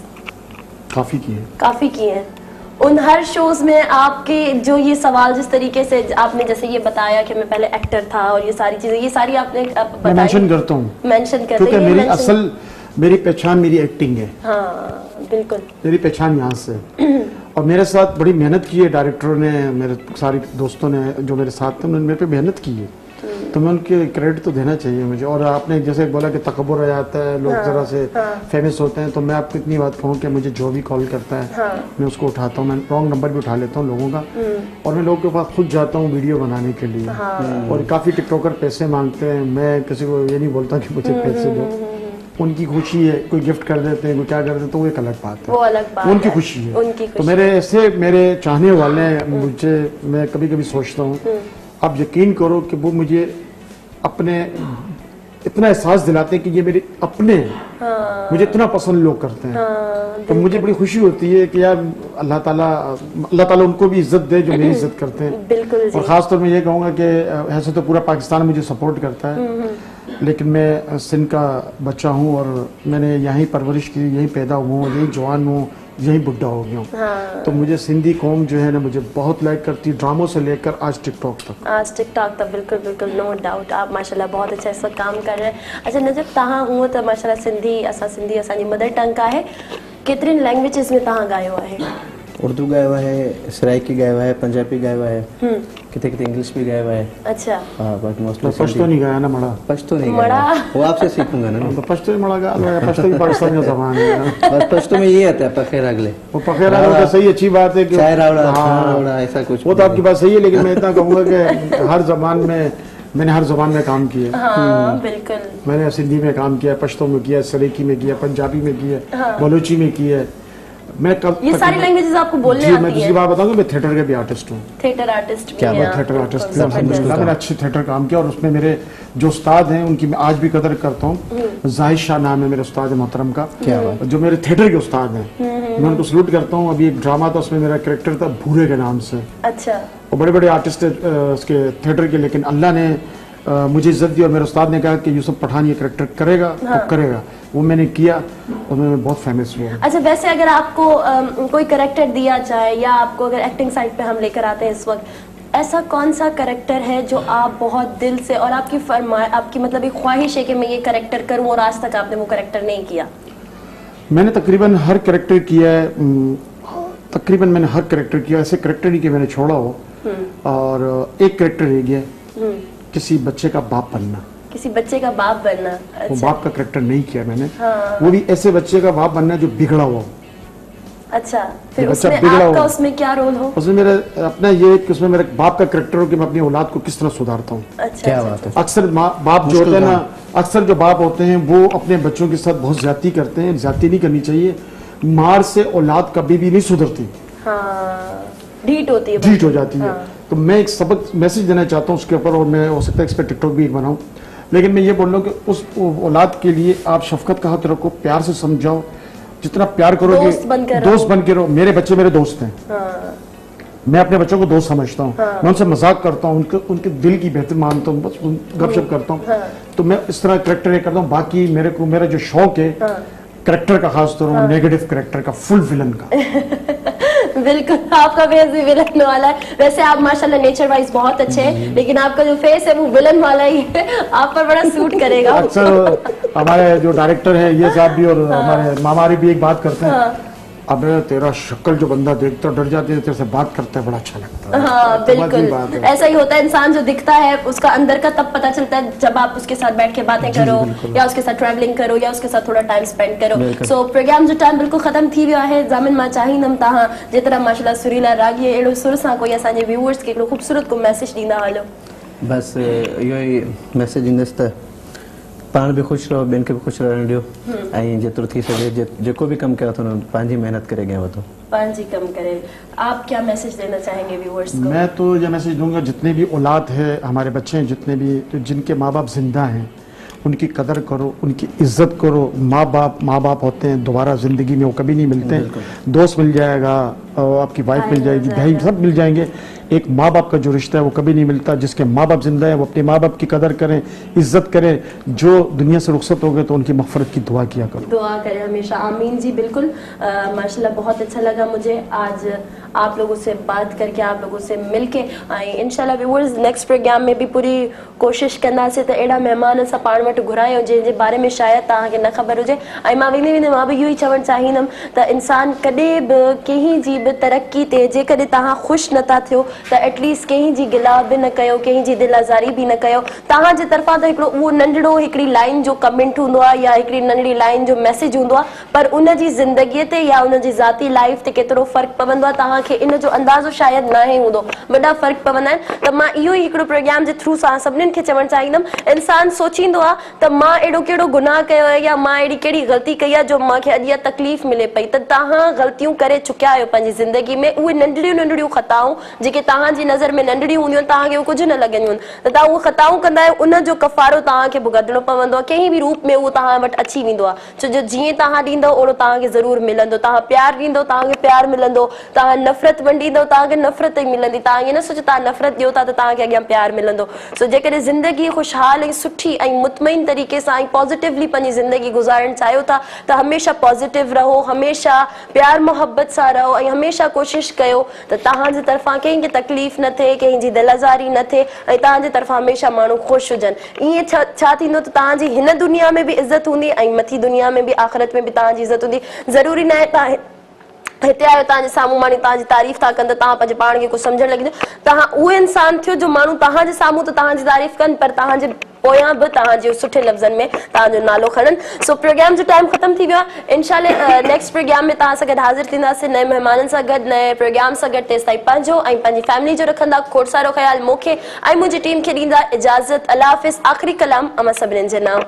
काफी किए। काफी किए हैं। उन हर शोज में आपके जो ये सवाल जिस तरीके से आपने जैसे ये बताया कि मैं पहले एक्टर था और ये सारी चीजें, ये सारी आपने बताई। मेंशन करता हूँ, मेंशन करते क्योंकि मेरी असल मेरी पहचान मेरी एक्टिंग है। हाँ बिल्कुल, मेरी पहचान यहाँ से और मेरे साथ बड़ी मेहनत की है डायरेक्टरों ने, मेरे सारे दोस्तों ने जो मेरे साथ थे उन्होंने मेरे पे मेहनत की है, तो मैं उनके क्रेडिट तो देना चाहिए मुझे। और आपने जैसे बोला कि तकब्बुर आ जाता है, लोग जरा से फेमस होते हैं, तो मैं आपको इतनी बात कहूँ कि मुझे जो भी कॉल करता है मैं उसको उठाता हूँ, मैं रॉन्ग नंबर भी उठा लेता हूँ लोगों का, और मैं लोगों के पास खुद जाता हूँ वीडियो बनाने के लिए। और काफ़ी टिकटॉकर पैसे मांगते हैं, मैं किसी को ये नहीं बोलता कि मुझे पैसे दो, उनकी खुशी है, कोई गिफ्ट कर देते हैं, कोई क्या कर देते हैं, तो वो एक अलग बात है, वो अलग बात उनकी खुशी है, उनकी खुशी। तो मेरे ऐसे मेरे चाहने वाले हैं मुझे, मैं कभी कभी सोचता हूँ, आप यकीन करो कि वो मुझे अपने इतना एहसास दिलाते हैं कि ये मेरे अपने मुझे इतना पसंद लोग करते हैं। तो मुझे बड़ी खुशी होती है कि यार अल्लाह ताला उनको भी इज्जत दे जो मेरी इज्जत करते हैं। बिल्कुल। और ख़ास तौर में ये कहूँगा कि ऐसे तो पूरा पाकिस्तान मुझे सपोर्ट करता है, लेकिन मैं सिंध का बच्चा हूँ और मैंने यहीं परवरिश की, यहीं पैदा हुआ हूँ, यहीं जवान हूँ, यही बुढ़ा हो गया हूँ। हाँ। तो मुझे सिंधी कौम जो है ना मुझे बहुत लाइक करती है, ड्रामों से लेकर आज टिकटॉक तक। आज टिकटॉक तक बिल्कुल बिल्कुल नो डाउट आप माशाल्लाह बहुत अच्छा इस वक्त काम कर रहे हैं। अच्छा नजब तव्हां हूँ तो माशाल्लाह सिंधी असांजी मदर टंग आहे, केतिरनि लैंग्वेजिस में तव्हां ॻायो आहे? उर्दू गाया हुआ है, सराइकी गाया हुआ है, पंजाबी गाया हुआ है, कितने कितने इंग्लिश भी गाया हुआ है। अच्छा हाँ बट मोस्टली पश्तो नहीं गाया ना मड़ा, पश्तो नहीं मड़ा गाया, वो आपसे सीखूंगा ना। पश्तो ही मड़ा गा, पश्तो ही पाकिस्तान का ज़बान है। बस पश्तो में ये आता है पखेर अगले, वो पखेरा तो सही अच्छी बात है कि चाय रावड़ा, हाँ, रावड़ा ऐसा कुछ। वो तो आपकी बात सही है, लेकिन मैं इतना कहूँगा कि हर जबान में मैंने हर जबान में काम किया। हाँ बिल्कुल। मैंने सिंधी में काम किया, पश्तो में किया, सरेकी में किया, पंजाबी में किया, बलोची में किया। मैं कब ये सारी लैंग्वेजेस आपको बोलने जी, मैं आती दूसरी हैं? बात बताऊंगा, मैं थिएटर के भी आर्टिस्ट हूँ। थिएटर आर्टिस्ट भी क्या हैं बात, आप, थिएटर आर्टिस्ट भी बिल्कुल, अल्हम्दुलिल्लाह मैंने अच्छे थिएटर काम किया और उसमें मेरे जो उस्ताद हैं उनकी मैं आज भी कदर करता हूँ। जाहिद शाह नाम है मेरे उस्ताद मोहतरम का, जो मेरे थिएटर के उस्ताद हैं, मैं उनको सलूट करता हूँ। अभी एक ड्रामा था उसमें मेरा कैरेक्टर था भूरे के नाम से, अच्छा और बड़े बड़े आर्टिस्ट उसके थिएटर के, लेकिन अल्लाह ने मुझे इज्जत दी और मेरे उस्ताद ने कहा कि यूसुफ पठान ये कैरेक्टर करेगा तो करेगा। वो मैंने किया और मैं बहुत फेमस हुआ। अच्छा वैसे अगर आपको कोई कैरेक्टर दिया जाए या आपको अगर एक्टिंग साइड पे हम लेकर आते हैं इस वक्त, ऐसा कौन सा कैरेक्टर है जो आप बहुत दिल से और आपकी मतलब एक ख्वाहिश है कि मैं ये कैरेक्टर करूं और आज तक आपने वो कैरेक्टर नहीं किया? मैंने तकरीबन हर कैरेक्टर किया है, तकरीबन मैंने हर कैरेक्टर किया, ऐसे कैरेक्टर नहीं कि मैंने छोड़ा हो। और एक कैरेक्टर रह गया, किसी बच्चे का बाप बनना। किसी बच्चे का बाप बनना? वो अच्छा। बाप का कैरेक्टर नहीं किया मैंने। हाँ। वो भी ऐसे बच्चे का बाप बनना जो बिगड़ा हुआ हो। अच्छा फिर बच्चा उसमें बिगड़ा आपका हुआ। उसमें क्या रोल हो? उसमें मेरा अपना ये कि उसमें मेरे बाप का कैरेक्टर हो कि मैं अपनी औलाद को किस तरह सुधारता हूँ। अच्छा क्या अच्छा, बात है। अक्सर बाप जो होते हैं ना, अक्सर जो बाप होते हैं वो अपने बच्चों के साथ बहुत ज्यादती करते हैं। ज्यादती नहीं करनी चाहिए। मार से औलाद कभी भी नहीं सुधरती, हाँ ढीठ होती है, ढीठ हो जाती है। हाँ। तो मैं एक सबक मैसेज देना चाहता हूँ उसके ऊपर, और मैं हो सकता है इस पर टिकटॉक भी एक बनाऊँ। लेकिन मैं ये बोल रहा हूँ कि उस औलाद के लिए आप शफकत का हाथ रखो, प्यार से समझाओ। जितना प्यार करोगे दोस्त बन के रहो। मेरे बच्चे मेरे दोस्त हैं। हाँ। मैं अपने बच्चों को दोस्त समझता हूँ। मैं उनसे मजाक करता हूँ, उनके दिल की बेहतर मानता हूँ, बस गपशप करता हूँ। तो मैं इस तरह करेक्टर करता हूँ। बाकी मेरा जो शौक है करेक्टर का, खास तौर पर नेगेटिव करेक्टर का, फुल विलन का। बिल्कुल आपका फेस भी विलन वाला है। वैसे आप माशाल्लाह नेचर वाइज बहुत अच्छे हैं, लेकिन आपका जो फेस है वो विलन वाला ही है, आप पर बड़ा सूट करेगा। अक्सर हमारे जो डायरेक्टर हैं ये साहब भी और हमारे मामारी भी एक बात करते हैं, अब तेरा शक्ल जो बंदा देखता डर जाते हैं, तेरे से बात करता है बड़ा अच्छा लगता है। हाँ तो बात बिल्कुल है। ऐसा ही होता है। इंसान जो दिखता है उसका अंदर का तब पता चलता है जब आप उसके साथ बैठ के बातें करो या उसके साथ ट्रैवलिंग करो या उसके साथ थोड़ा टाइम स्पेंड करो। सो प्रोग्राम जो टाइम बिल्कुल खत्म थी वियो आहे। ज़ामिन मां चाहींदमि तव्हां जेतिरा माशाल्लाह सुरीला रागी अहिड़ो सुर सां कोई असांजे व्यूअर्स खे हिकिड़ो ख़ूबसूरत को मैसेज ॾींदा हलो। बस इहो ई मैसेज ईंदसि त पाण बि ख़ुशि रहो, ॿियनि खे बि ख़ुशि रहण ॾियो, ऐं जेतिरो थी सघे जेको बि कमु कयो अथव न पंहिंजी महिनत करे अॻियां वधो। पांजी कम करे। आप क्या मैसेज देना चाहेंगे व्यूअर्स को? मैं तो ये मैसेज दूंगा, जितने भी औलाद है हमारे बच्चे हैं, जितने भी तो जिनके माँ बाप जिंदा हैं उनकी कदर करो, उनकी इज्जत करो। माँ बाप होते हैं दोबारा जिंदगी में वो कभी नहीं मिलते। दोस्त मिल जाएगा, आपकी वाइफ मिल जाएगी, भाई सब मिल जाएंगे। एक माँ बाप का जो रिश्ता है वो कभी नहीं मिलता। जिसके माँ बाप जिंदा है वो अपने माँ बाप की कदर करें, इज्जत करें। जो दुनिया से रुखसत हो गए तो उनकी मग़फ़िरत की दुआ किया करो। दुआ करें हमेशा। आमीन जी बिल्कुल। माशाल्लाह बहुत अच्छा लगा मुझे आज आप लोगों से बात करके, आप लोगों से मिलके। इंशाल्लाह व्यूअर्स नेक्स्ट प्रोग्राम में भी पूरी कोशिश कंदासीं त अहिड़ा महिमान असां पाण वटि घुरायूं जंहिंजे बारे में शायदि तव्हांखे न ख़बर हुजे। ऐं मां वेंदे मां बि इहो ई चवणु चाहींदमि त इंसान कॾहिं बि कंहिं जी बि तरक़ी ते जेकॾहिं तव्हां ख़ुशि नथा थियो त एटलीस्ट कंहिं जी गिला बि न कयो, कंहिं जी दिल आज़ारी बि न कयो। तव्हांजे तरफ़ां त हिकिड़ो उहो नंढड़ो हिकिड़ी लाइन जो कमेंट हूंदो आहे या हिकिड़ी नंढड़ी लाइन जो मैसेज हूंदो आहे, पर उन जी ज़िंदगीअ ते या उन जी ज़ाती लाइफ ते केतिरो फ़र्क़ु पवंदो आहे तव्हांखे इन जो अंदाज़ो शायदि न ई हूंदो। वॾा फ़र्क़ु पवंदा आहिनि। त मां इहो ई हिकिड़ो प्रोग्राम जे थ्रू सां सभिनीनि खे चवणु चाहींदमि, इंसान सोचींदो आहे त मां अहिड़ो कहिड़ो गुनाह कयो आहे या मां अहिड़ी कहिड़ी ग़लती कई आहे जो मूंखे अॼु इहा तकलीफ़ मिले पई, त तव्हां ग़लतियूं करे चुकिया आहियो पंहिंजी ज़िंदगी में उहे नंढड़ियूं नंढड़ियूं ख़ताऊं जेके तव्हांजी नज़र में नंढड़ियूं हूंदियूं आहिनि, तव्हांखे उहे कुझु न लॻंदियूं आहिनि, त तव्हां उहे ख़ताऊं कंदा आहियो, उन जो कफ़ारो तव्हांखे भुगतणो पवंदो आहे, कंहिं बि रूप में उहो तव्हां वटि अची वेंदो आहे, छो जो जीअं तव्हां ॾींदव ओड़ो तव्हांखे ज़रूरु मिलंदो, तव्हां प्यार ॾींदो तव्हांखे प्यार मिलंदो, तव्हां नफ़रत वंडींदव तव्हांखे नफ़रत ई मिलंदी, तव्हां ईअं न सोचो तव्हां नफ़रत ॾियो था त तव्हांखे अॻियां प्यार मिलंदो। सो जेकॾहिं ज़िंदगी ख़ुशहाल ऐं सुठी ऐं मुतमइन तरीक़े सां ऐं पॉज़िटिवली पंहिंजी ज़िंदगी गुज़ारणु चाहियो था त हमेशह पॉज़िटिव रहो, हमेशह प्यार मोहब्बत सां रहो ऐं हमेशह कोशिशि कयो त तव्हांजे तरफ़ां कंहिंखे तकलीफ़ न थिए, कंहिंजी दिलज़ारी न थिए ऐं तव्हांजे तरफ़ां हमेशह माण्हू ख़ुशि हुजनि। ईअं छा थींदो त तव्हांजी हिन दुनिया में बि इज़त हूंदी ऐं मथी दुनिया में बि आख़िरत में बि तव्हांजी इज़त हूंदी। ज़रूरी न आहे तव्हां हिते आयो तव्हांजे साम्हूं माण्हू तव्हांजी तारीफ़ था कनि त तव्हां पंहिंजे पाण खे कुझु सम्झणु लॻी तव्हां उहे इंसान थियो जो माण्हू तव्हांजे साम्हूं त तव्हांजी तारीफ़ कनि पर तव्हांजे पोयां बि तव्हांजे सुठे लफ़्ज़नि में तव्हांजो नालो खणनि। सो प्रोग्राम जो टाइम ख़तमु थी वियो आहे। इंशाअल्लाह नेक्स्ट प्रोग्राम में तव्हां सां गॾु हाज़िर थींदासीं नए महिमाननि सां गॾु, नए प्रोग्राम सां गॾु। तेसि ताईं पंहिंजो ऐं पंहिंजी फैमिली जो रखंदा खोड़ सारो ख़्यालु। मूंखे ऐं मुंहिंजी टीम खे ॾींदा इजाज़त। अल्लाह हाफ़िज़। आख़िरी कलाम अमां सभिनीनि जे नाम।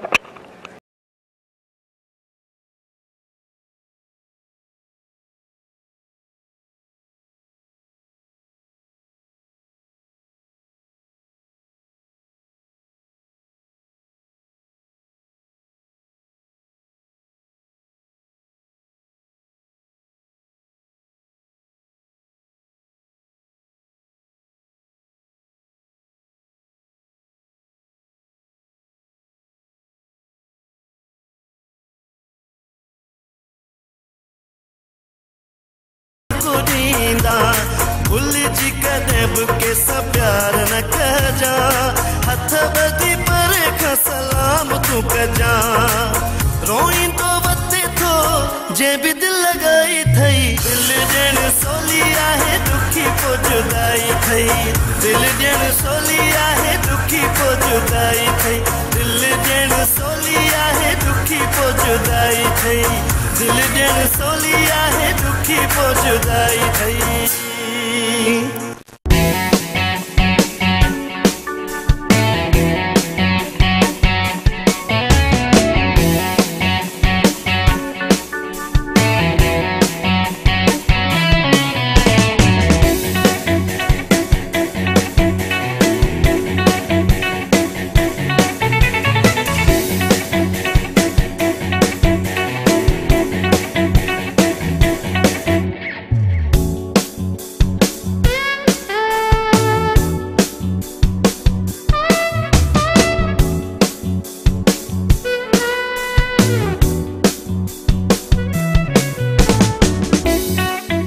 भुल जी कदब के सब प्यार न कजा, हथ बदी पर सलाम तू कजा, रोई तो वते थो जे भी दिल लगाई थई, दिल जन सोली आहे दुखी को जुदाई थई, दिल जन सोली आहे दुखी को जुदाई थई, दिल जन सोली आहे दुखी को जुदाई थई, दिल जन सोली आहे दुखी को जुदाई थई।